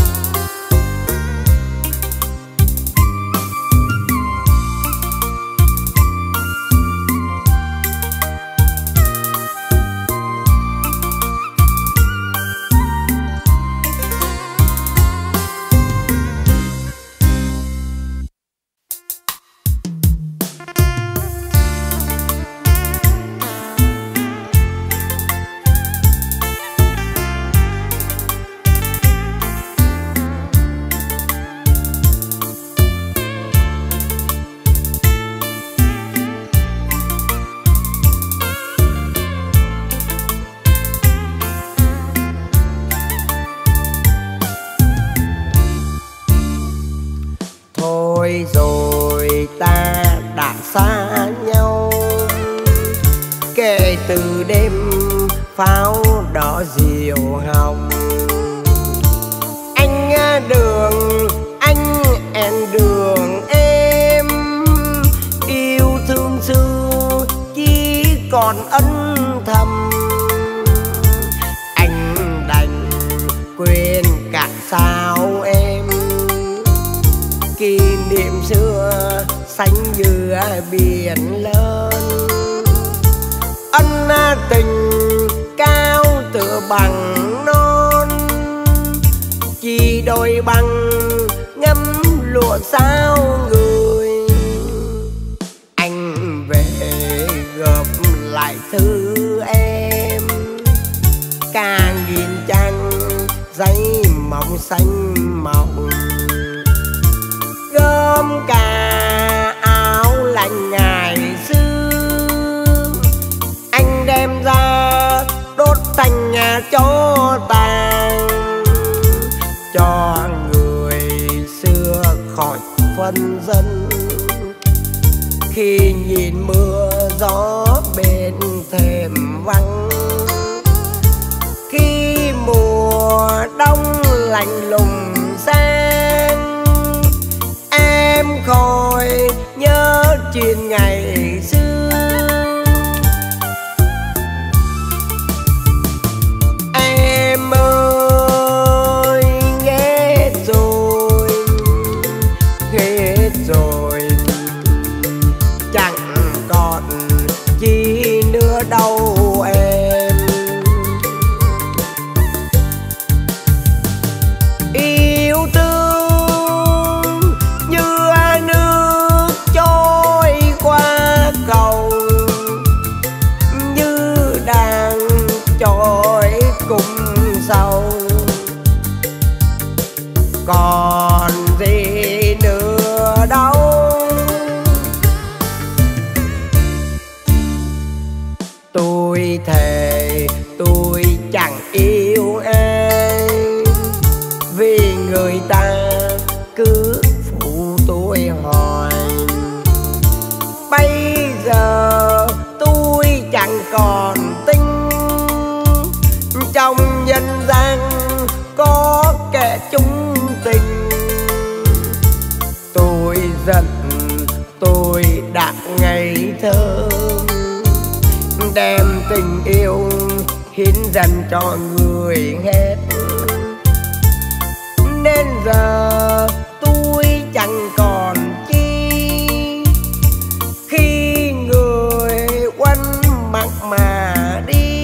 S1: Rồi ta đã xa nhau, kể từ đêm pháo đỏ diều hồng. Anh đường anh em đường em, yêu thương xưa chỉ còn ân thầm. Anh đành quên cả sao em, kỷ niệm xưa xanh như biển lớn. Ân tình cao tựa bằng non, chỉ đôi bằng ngắm lụa sao người. Anh về gặp lại thư em, xanh mộng, gom cả áo lạnh ngày xưa anh đem ra đốt thành nhà cho tàn, cho người xưa khỏi phân dân. Khi nhìn mưa gió bên thềm vắng, khi mùa đông lạnh lùng sang, em khỏi nhớ chuyện ngày xưa. Em ơi nghe rồi, hết rồi, chẳng còn chi nữa đâu em. Yêu thương như nước trôi qua cầu, như đang trôi cùng sâu, còn gì nữa đâu. Tôi thề tôi chẳng yêu ai, vì người ta cứ phụ tôi hoài. Bây giờ tôi chẳng còn tin trong nhân gian có kẻ chung tình. Tôi giận tôi đã ngây thơ, đem tình yêu hiến dành cho người hết. Nên giờ tôi chẳng còn chi, khi người quanh mặt mà đi.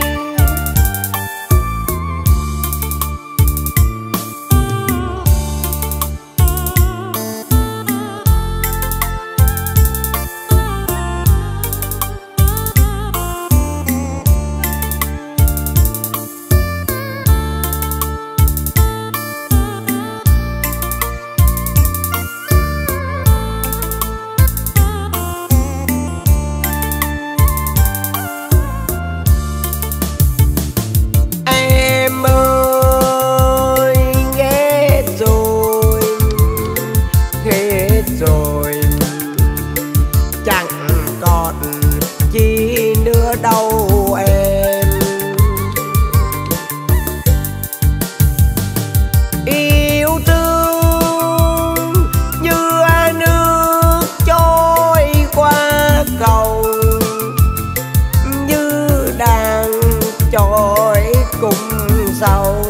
S1: Đâu em yêu thương như nước trôi qua cầu, như đang trôi cùng sâu,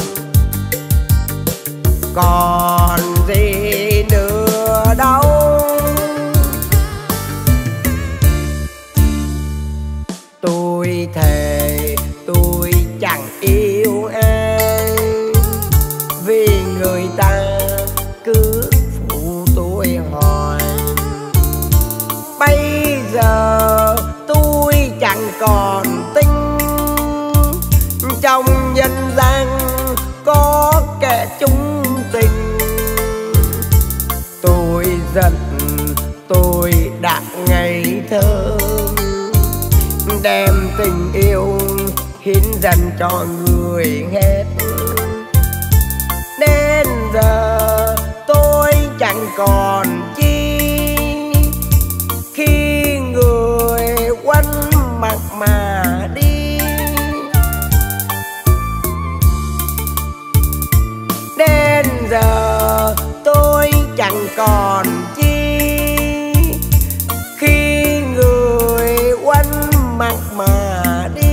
S1: còn gì nữa đâu. Tôi thề tôi chẳng yêu ai, vì người ta cứ phụ tôi hoài. Bây giờ tôi chẳng còn tin trong nhân gian có kẻ chung tình. Tôi giận tôi đã ngây thơ, đem tình yêu hiến dành cho người hết. Đến giờ tôi chẳng còn chi, khi người quanh mặt mà đi. Đến giờ tôi chẳng còn chi, khi người quanh mặt mà đi.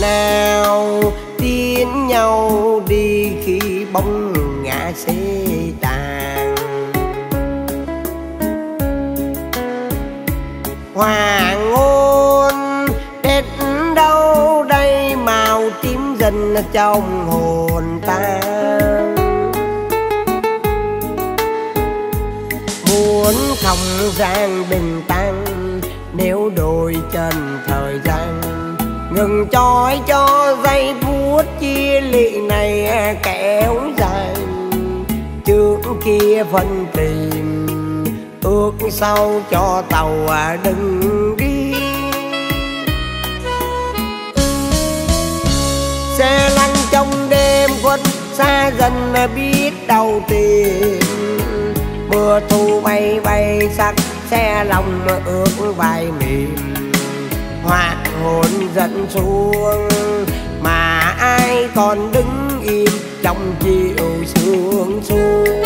S1: nào tiến nhau đi khi bóng ngã xế tàn. Hoàng hôn đến đâu đây màu tím dần trong hồn ta. Muốn không gian bình tĩnh nếu đôi chân thời gian ngừng trói cho giây phút chia lị này kéo dài. Trước kia phân tìm ước sau cho tàu đừng đi. Xe lăn trong đêm khuất xa dần biết đâu tìm. Mưa thu bay bay sắc xe lòng ước vai mềm. Hoàng hôn dẫn xuống mà ai còn đứng im trong chiều sương xuống.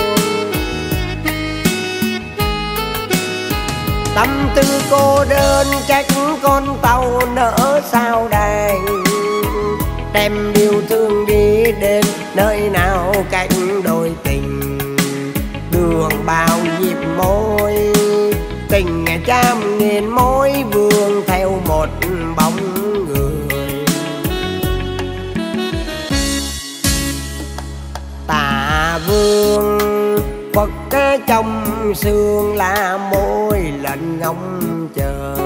S1: Tâm tư cô đơn trách con tàu nỡ sao đành. Đem yêu thương đi đến nơi nào cạnh đôi tình. Đường bao nhịp môi tình trăm nghìn mối vương theo một bóng người. Tà vương quật trong sương là môi lạnh ngóng chờ.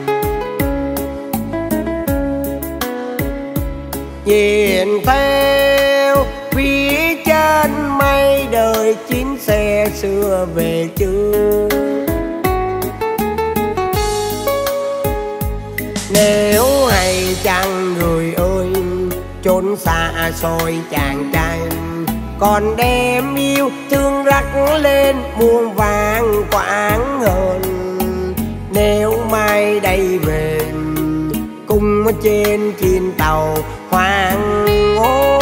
S1: Nhìn theo phía trên mây đời chuyến xe xưa về chưa. Nếu hay chăng người ơi trốn xa xôi chàng trai, còn đem yêu thương rắc lên muôn vàng quãng hơn. Nếu mai đây về cùng trên chiên tàu hoàng hôn.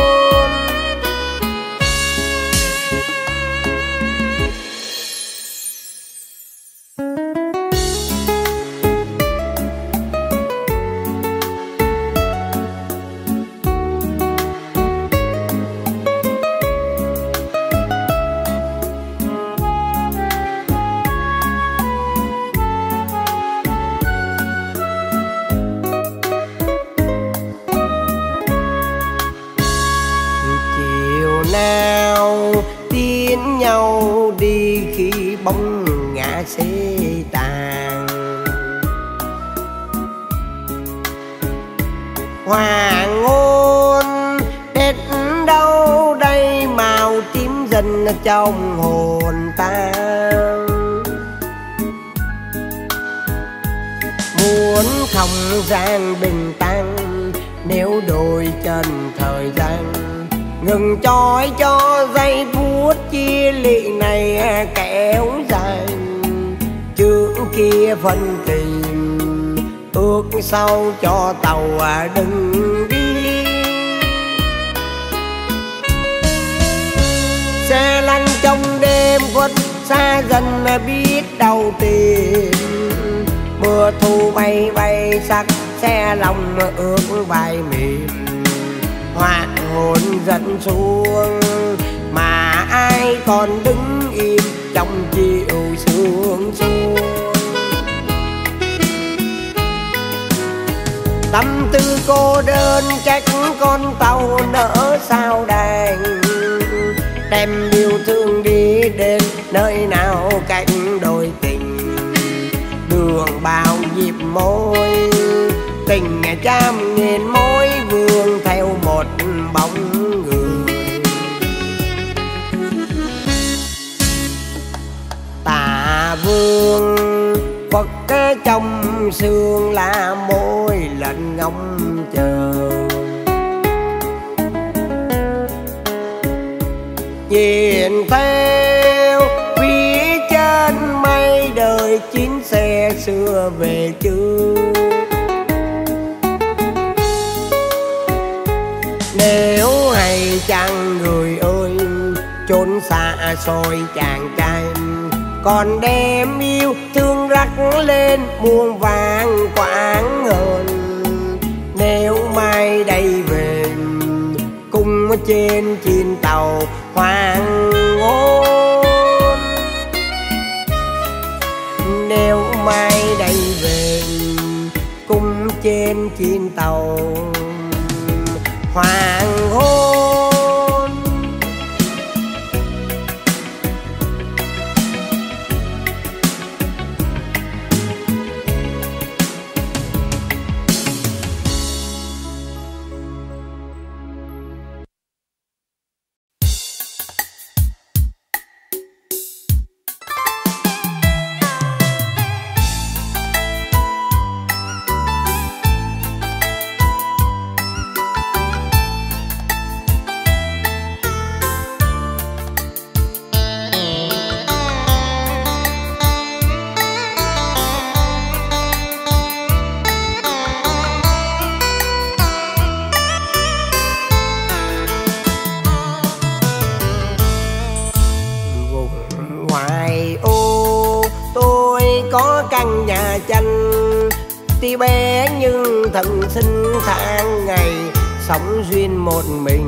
S1: Nào tiến nhau đi khi bóng ngã xế tàn. Hoàng hôn đến đâu đây màu tím dần trong hồn ta. Muốn không gian bình tĩnh nếu đôi chân thời gian ngừng trói cho giây phút chia lị này kéo dài. Trước kia phân tìm ước sau cho tàu đừng đi. Xe lăn trong đêm khuất xa dần biết đâu tìm. Mưa thu bay bay sắc xe lòng ước vai mềm. Hoàng hôn dẫn xuống mà ai còn đứng im trong chiều sương xuống. Tâm tư cô đơn trách con tàu nỡ sao đành. Đem yêu thương đi đến nơi nào cạnh đôi tình. Đường bao nhịp môi tình trăm nghìn mối vương theo một bóng người. Tà vương quật trong sương là môi lạnh ngóng chờ. Nhìn theo phía trên mây đời chuyến xe xưa về chưa. Nếu hay chăng người ơi trốn xa xôi chàng trai, còn đem yêu thương rắc lên muôn vàng quãng hơn. Nếu mai trên chiên tàu hoàng hôn. Nếu mai đây về cung trên chiên tàu hoàng hôn. Căn nhà tranh tuy bé nhưng thân sinh tháng ngày sống duyên một mình.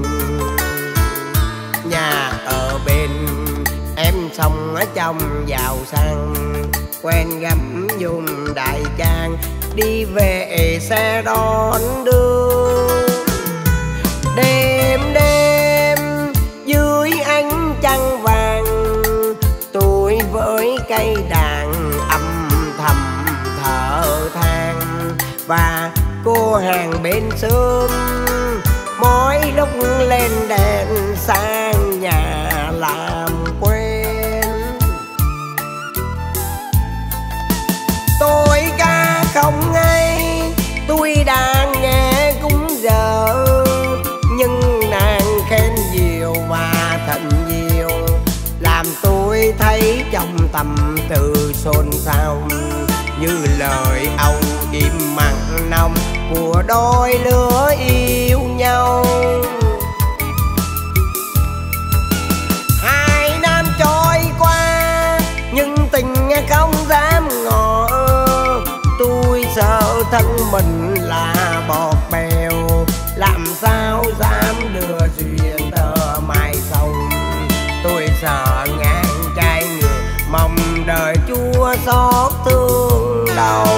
S1: Nhà ở bên em sống ở trong giàu sang, quen gặp dùng đại trang đi về xe đón đưa. Đêm đêm dưới ánh trăng vàng, tôi với cây đàn âm thầm thở than. Và cô hàng bên sớm mỗi lúc lên đèn sang nhà làm quen. Tôi ca không ngay, tôi đang nghe cũng giờ, nhưng nàng khen nhiều và thật nhiều, làm tôi thấy trong tâm tư xôn xao như lời âu im mặn nồng của đôi lứa yêu nhau. Hai năm trôi qua nhưng tình không dám ngỏ, tôi sợ thân mình là bọt bèo, làm sao dám đưa duyên tơ mai sau. Tôi sợ ngàn trai ngược mong đời Chúa xót thương đầu.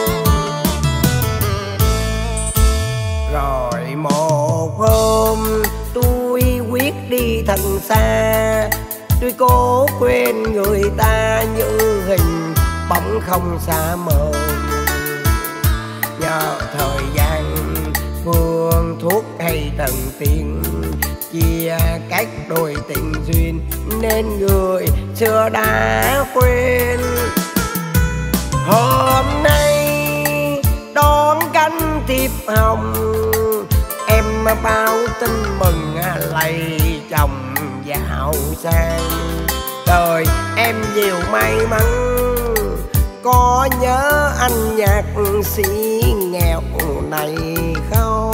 S1: Rồi một hôm tôi quyết đi thật xa, tôi cố quên người ta như hình bóng không xa mờ. Nhờ thời gian phương thuốc hay thần tiên chia cách đôi tình duyên, nên người xưa đã quên. Hôm nay đón cánh thiệp hồng, em bao tin mừng lạy chồng giàu sang. Đời em nhiều may mắn, có nhớ anh nhạc sĩ nghèo này không?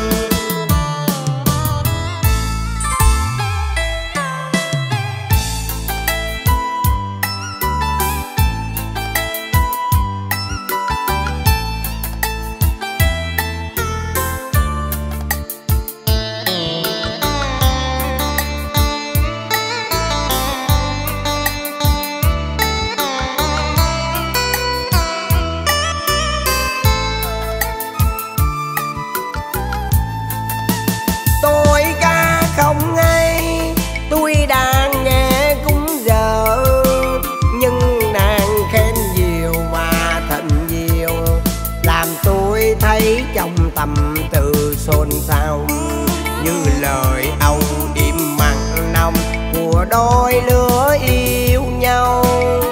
S1: Trong tâm tư xôn xao như lời âu im mặn nồng của đôi lứa yêu nhau.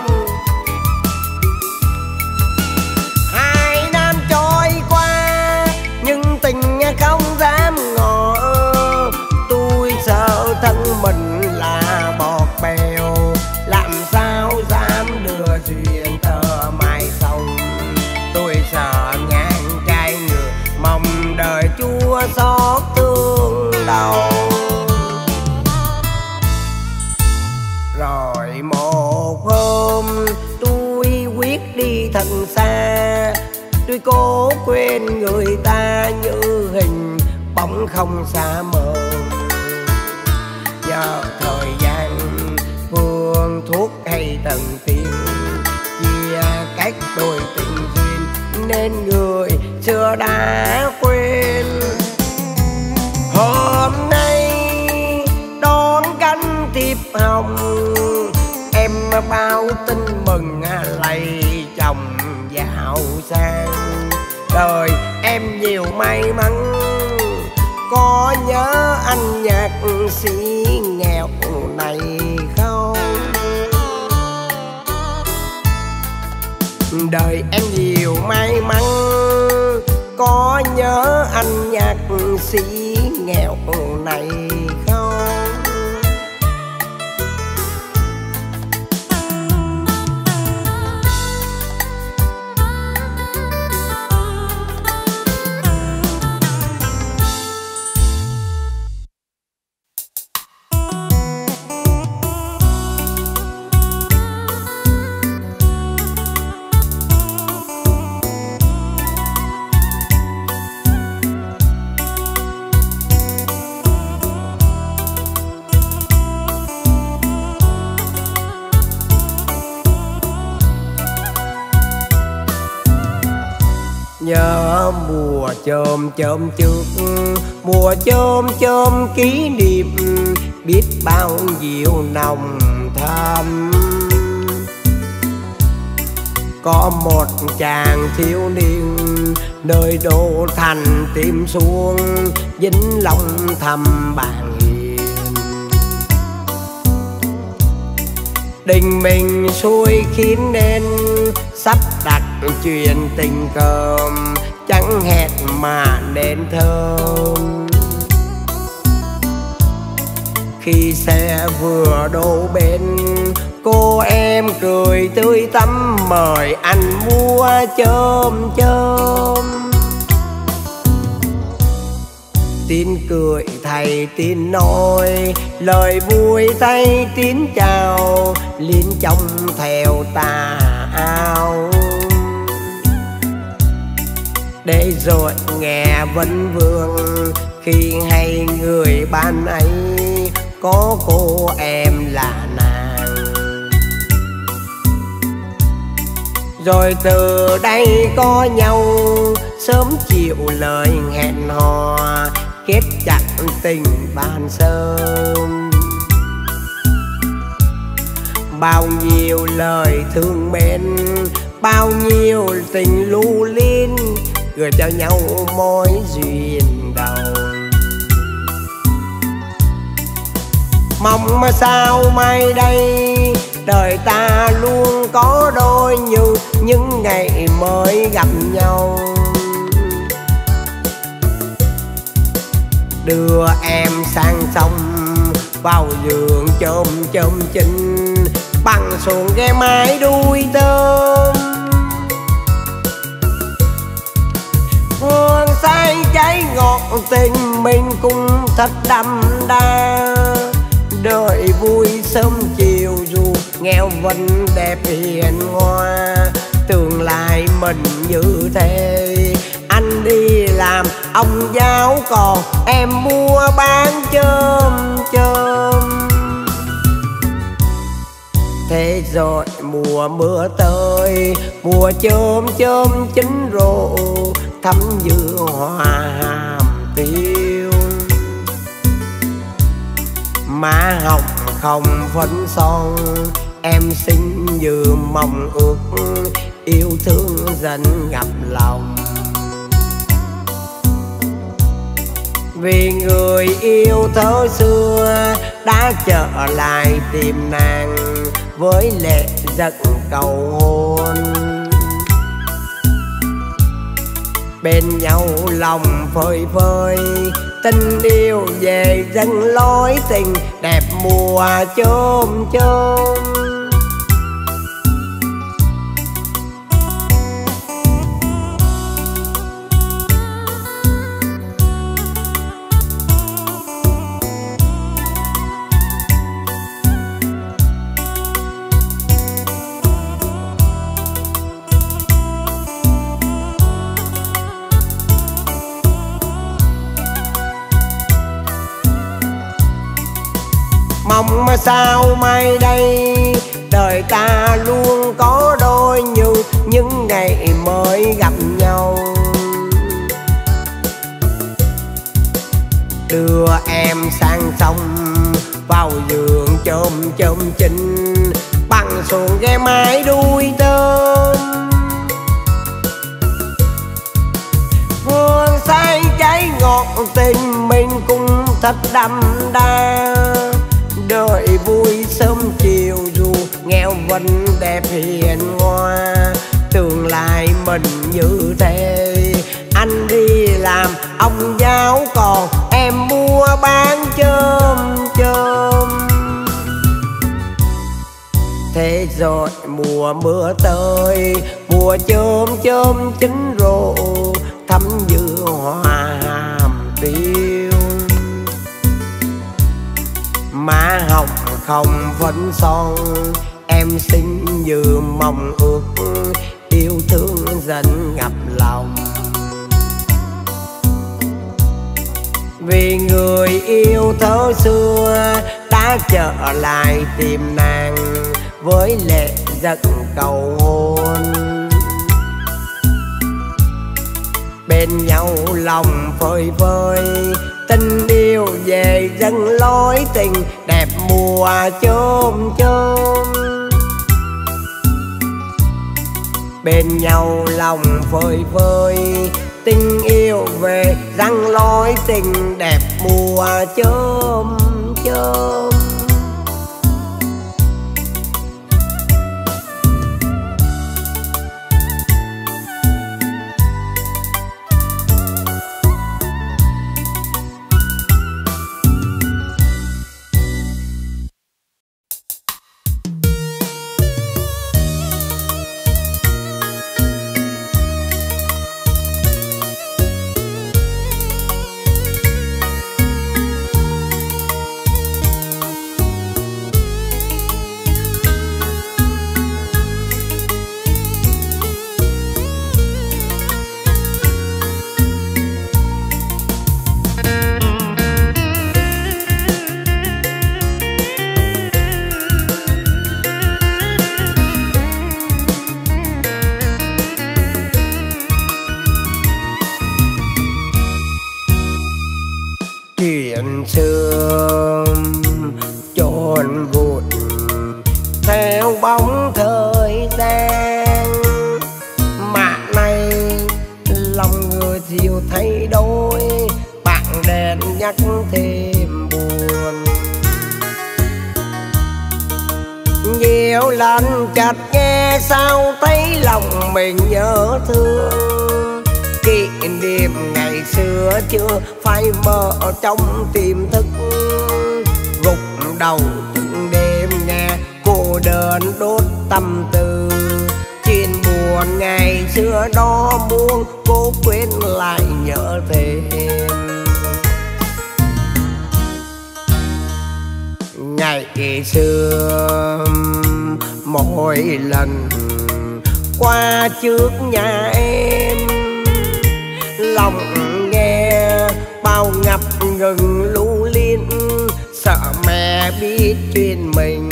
S1: Hai năm trôi qua nhưng tình không dám ngỏ, tôi sợ thân mình là bọt bèo, làm sao dám đưa duyên tơ mai sau. Tôi sợ ngàn trai ngược mong đời Chúa xót thương đầu. Rồi một hôm tôi quyết đi thật xa, tôi cố quên người ta như hình bóng không xa mờ. chờ thời gian phương thuốc hay tận tiền chia cách đôi tình duyên nên người xưa đã quên. Hôm nay đón cánh thiệp hồng em báo tin mừng lấy chồng giàu sang. Đời em nhiều may mắn có nhớ anh nhạc sĩ nghèo này không? Đời em nhiều may mắn có nhớ anh nhạc sĩ nghèo này không? Nhớ mùa chôm chôm trước, mùa chôm chôm kỷ niệm biết bao nhiêu nồng thắm. Có một chàng thiếu niên nơi đô thành tìm xuống dính lòng thầm bạn hiền. Đình mình xuôi khiến nên sắp đặt chuyện tình cơm chẳng hẹn mà nên thơm. Khi xe vừa đổ bên cô em cười tươi tắn mời anh mua chôm chôm. Tin cười thầy tin nói lời vui thay tín chào liên trong theo tà áo. Để rồi nghe vấn vương khi hay người ban ấy có cô em là nàng. Rồi từ đây có nhau sớm chiều lời hẹn hò kết chặt tình ban sớm. Bao nhiêu lời thương mến bao nhiêu tình lưu liên gửi cho nhau mối duyên đầu. Mong mà sao mai đây đời ta luôn có đôi như những ngày mới gặp nhau. Đưa em sang sông vào giường chôm chôm chinh bằng xuồng ghe mái đuôi tôm. Hương say cháy ngọt tình mình cũng thật đậm đà. Đời vui sớm chiều dù nghèo vẫn đẹp hiền hoa. Tương lai mình như thế anh đi làm ông giáo còn em mua bán chôm chôm. Thế rồi mùa mưa tới mùa chôm chôm chín rộ thắm như hoa hàm tiêu. Má hồng không phấn son em xinh như mong ước yêu thương dần ngập lòng. Vì người yêu thơ xưa đã trở lại tìm nàng với lệ giận cầu hôn. Bên nhau lòng phơi phới tình yêu về dâng lối tình đẹp mùa chôm chôm. mong mà sao mai đây đời ta luôn có đôi như những ngày mới gặp nhau. Đưa em sang sông vào giường chôm chôm chinh, bằng xuồng ghe mái đuôi tôm. Phương say trái ngọt tình mình cũng thật đậm đà, đời vui sớm chiều dù nghèo vẫn đẹp hiền hoa. Tương lai mình như thế, anh đi làm ông giáo còn em mua bán chôm chôm. Thế rồi mùa mưa tới, mùa chôm chôm chín rộ thắm như hoa hàm tiêu. Má hồng không phấn son, em xinh như mong ước, yêu thương dần ngập lòng. Vì người yêu thơ xưa đã trở lại tìm nàng với lệ giận cầu hôn. Bên nhau lòng phơi phới, tình yêu về dâng lối tình đẹp mùa chôm chôm. Bên nhau lòng phơi phới, tình yêu về răng lối tình đẹp mùa chôm chôm. Chuyện xưa trôi vụt theo bóng thời gian, mà nay lòng người dịu thay đổi, bạn đèn nhắc thêm buồn. Nhiều lần chợt nghe sao thấy lòng mình nhớ thương, kỷ niệm ngày xưa chưa phai mờ trong tiềm thức. Gục đầu từng đêm nghe cô đơn đốt tâm tư, chuyện buồn ngày xưa đó muốn cố quên lại nhớ thêm. Ngày xưa mỗi lần qua trước nhà em, lòng nghe bao ngập ngừng lưu liên, sợ mẹ biết chuyện mình.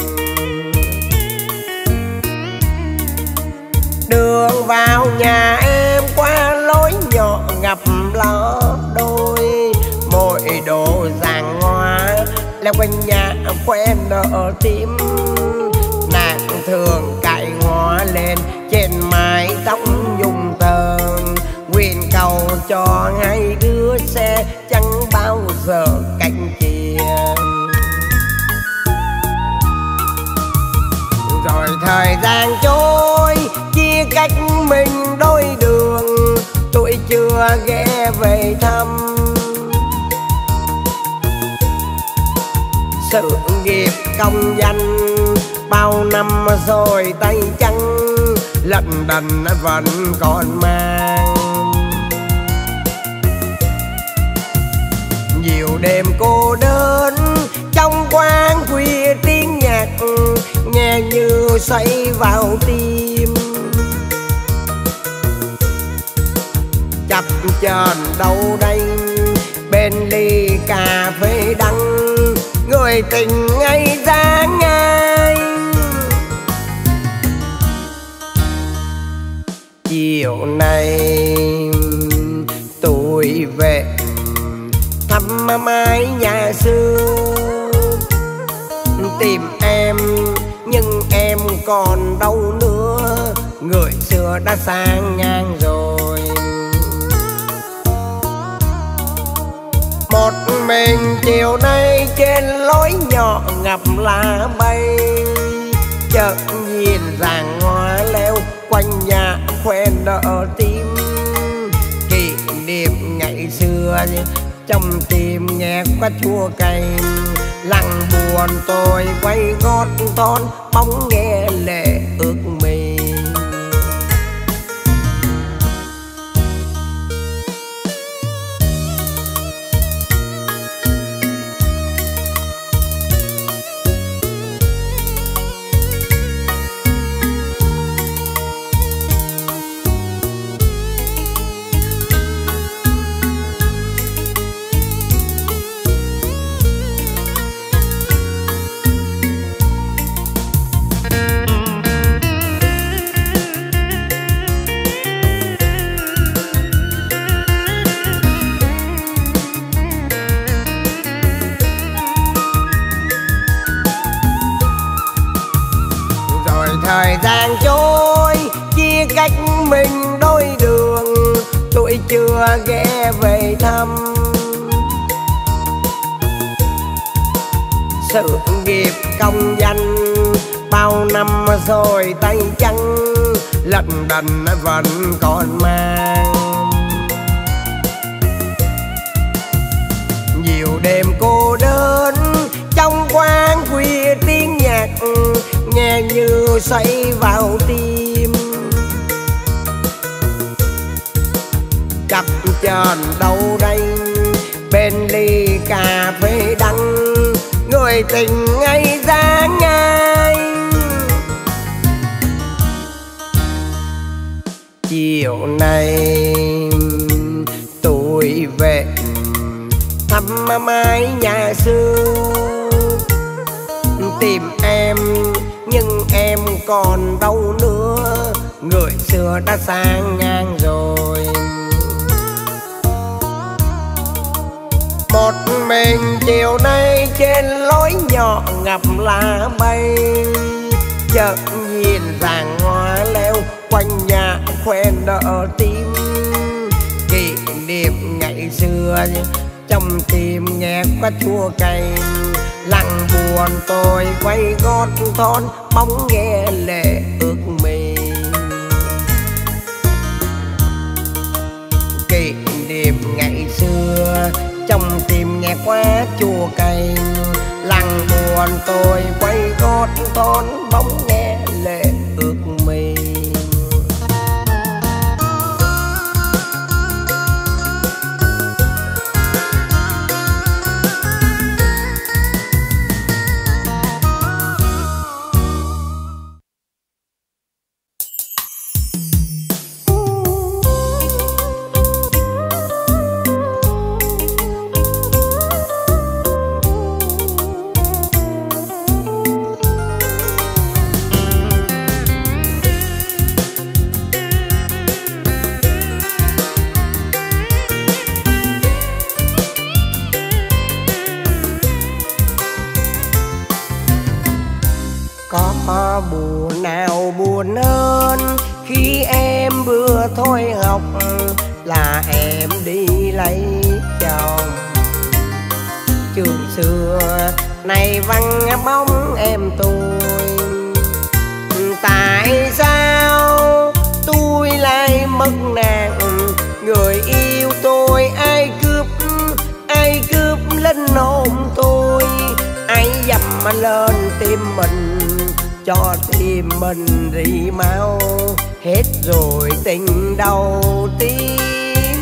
S1: Đường vào nhà em qua lối nhỏ ngập lỡ đôi, mỗi đồ giàng hoa leo quanh nhà quen nở tím. Nàng thường cài hoa lên trên mái tóc dùng thơm, nguyện cầu cho hai đứa sẽ chẳng bao giờ cạnh chia. Rồi thời gian trôi chia cách mình đôi đường, tôi chưa ghé về thăm. Sự nghiệp công danh bao năm rồi tay trắng, lận đận vẫn còn mang. Nhiều đêm cô đơn trong quán khuya, tiếng nhạc nghe như xoay vào tim. Chập chờn đâu đây bên ly cà phê đắng, người người tình ngây dáng anh. Chiều nay tôi về thăm mái nhà xưa, tìm em nhưng em còn đâu nữa, người xưa đã sang ngang rồi. Một mình chiều nay trên lối nhỏ ngập lá bay, chợt nhìn giàn hoa leo quanh nhà khoe nở tim. Kỷ niệm ngày xưa trong tim nghe quá chua cay, lặng buồn tôi quay gót thon bóng nghe lệ ướt mi. Thời gian trôi chia cách mình đôi đường, tôi chưa ghé về thăm. Sự nghiệp công danh bao năm rồi tay trắng, lận đận vẫn còn mang. Nhiều đêm cô đơn trong quán khuya tiếng nhạc nghe như xoay vào tim. Chập chờn đâu đây bên ly cà phê đắng, người tình ngây dáng anh. Chiều nay tôi về thăm mái nhà xưa, tìm em nhưng em còn đâu nữa, người xưa đã sang ngang rồi. Một mình chiều nay trên lối nhỏ ngập lá bay, chợt nhìn giàn hoa leo quanh nhà khoe nở tim. Kỷ niệm ngày xưa trong tim nghe quá chua cay, lặng buồn tôi quay gót thon bóng nghe lệ ướt mi. Kỷ niệm ngày xưa trong tim nghe quá chua cay, lặng buồn tôi quay gót thon bóng nghe lệ ướt mi. Có buồn nào buồn hơn khi em bữa thôi học là em đi lấy chồng. Trường xưa này vắng bóng em tôi, tại sao tôi lại mất nàng? Người yêu tôi ai cướp, ai cướp linh hồn tôi, ai dầm lên tim mình cho tim mình rỉ máu. Hết rồi tình đầu tiên,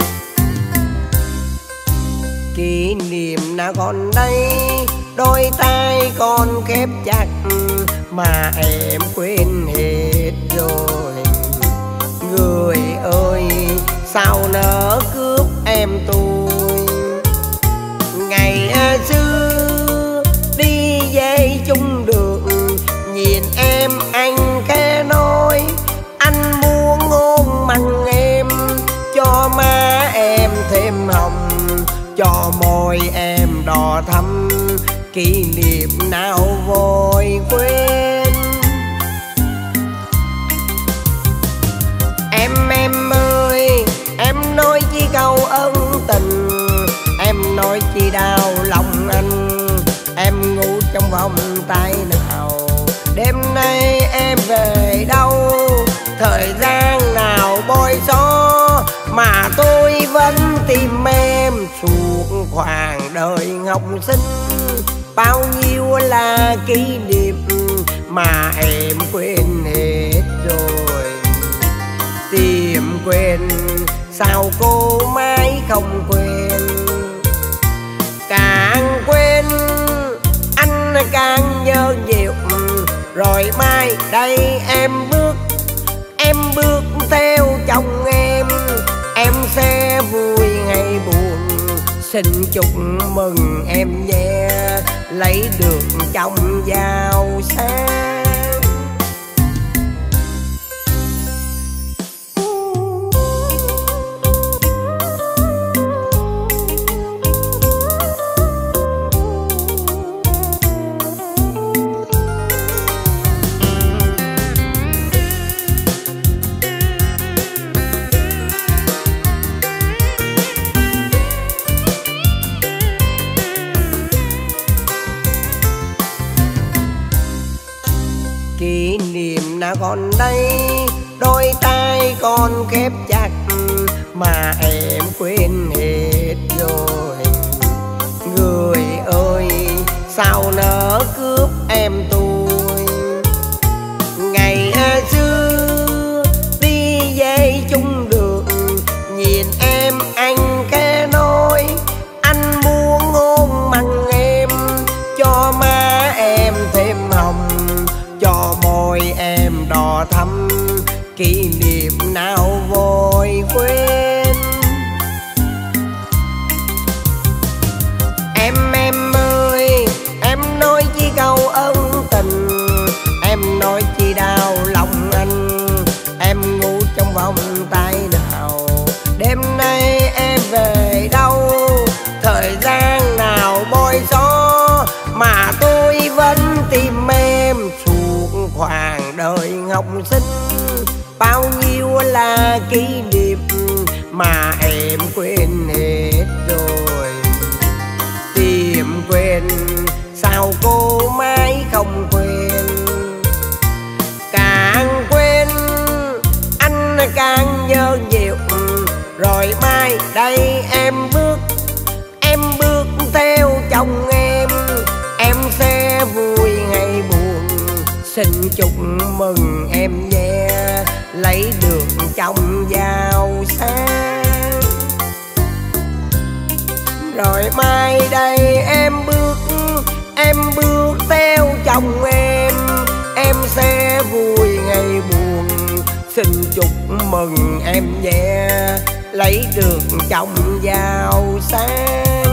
S1: kỷ niệm nào còn đây, đôi tay còn khép chặt mà em quên hết rồi. Người ơi sao nỡ cướp em tôi, ngày xưa môi em đỏ thắm, kỷ niệm nào vội quên. Em em ơi, em nói chi câu ân tình, em nói chi đau lòng anh. Em ngủ trong vòng tay nào, đêm nay em về đâu? Thời gian nào bôi xóa mà tôi vẫn tìm em suốt khoảng đời ngọc sinh. Bao nhiêu là kỷ niệm mà em quên hết rồi. Tìm quên sao cô mãi không quên. Càng quên anh càng nhớ nhiều. Rồi mai đây em bước, em bước theo chồng em. Em sẽ vui ngày buồn, xin chúc mừng em nhé, lấy được chồng giàu sang. Kỷ niệm nào còn đây, đôi tay con khép chặt mà em quên hết rồi. Người ơi sao nỡ cướp em tôi. Ngày xưa đi dây chung đường, nhìn em anh khẽ nói anh muốn hôn mặn em, cho má em thêm hồng, cho môi em đỏ thắm, kỷ niệm nào vội quên. Em em ơi, em nói chi câu ân tình, em nói chi đau lòng anh. Em ngủ trong vòng tay nào, đêm nay em về đâu? Thời gian nào bôi xóa mà tôi vẫn tìm em suốt khoảng đời ngọc sinh. Bao nhiêu là kỷ niệm mà em quên hết rồi. Tìm quên sao cô mãi không quên. Càng quên anh càng nhớ nhiều. Rồi mai đây em bước, em bước theo chồng em. Em sẽ vui ngày buồn, xin chúc mừng em nhé, lấy được chồng giàu sang. Rồi mai đây em bước, em bước theo chồng em. Em sẽ vui ngày buồn, xin chúc mừng em nhé, lấy được chồng giàu sang.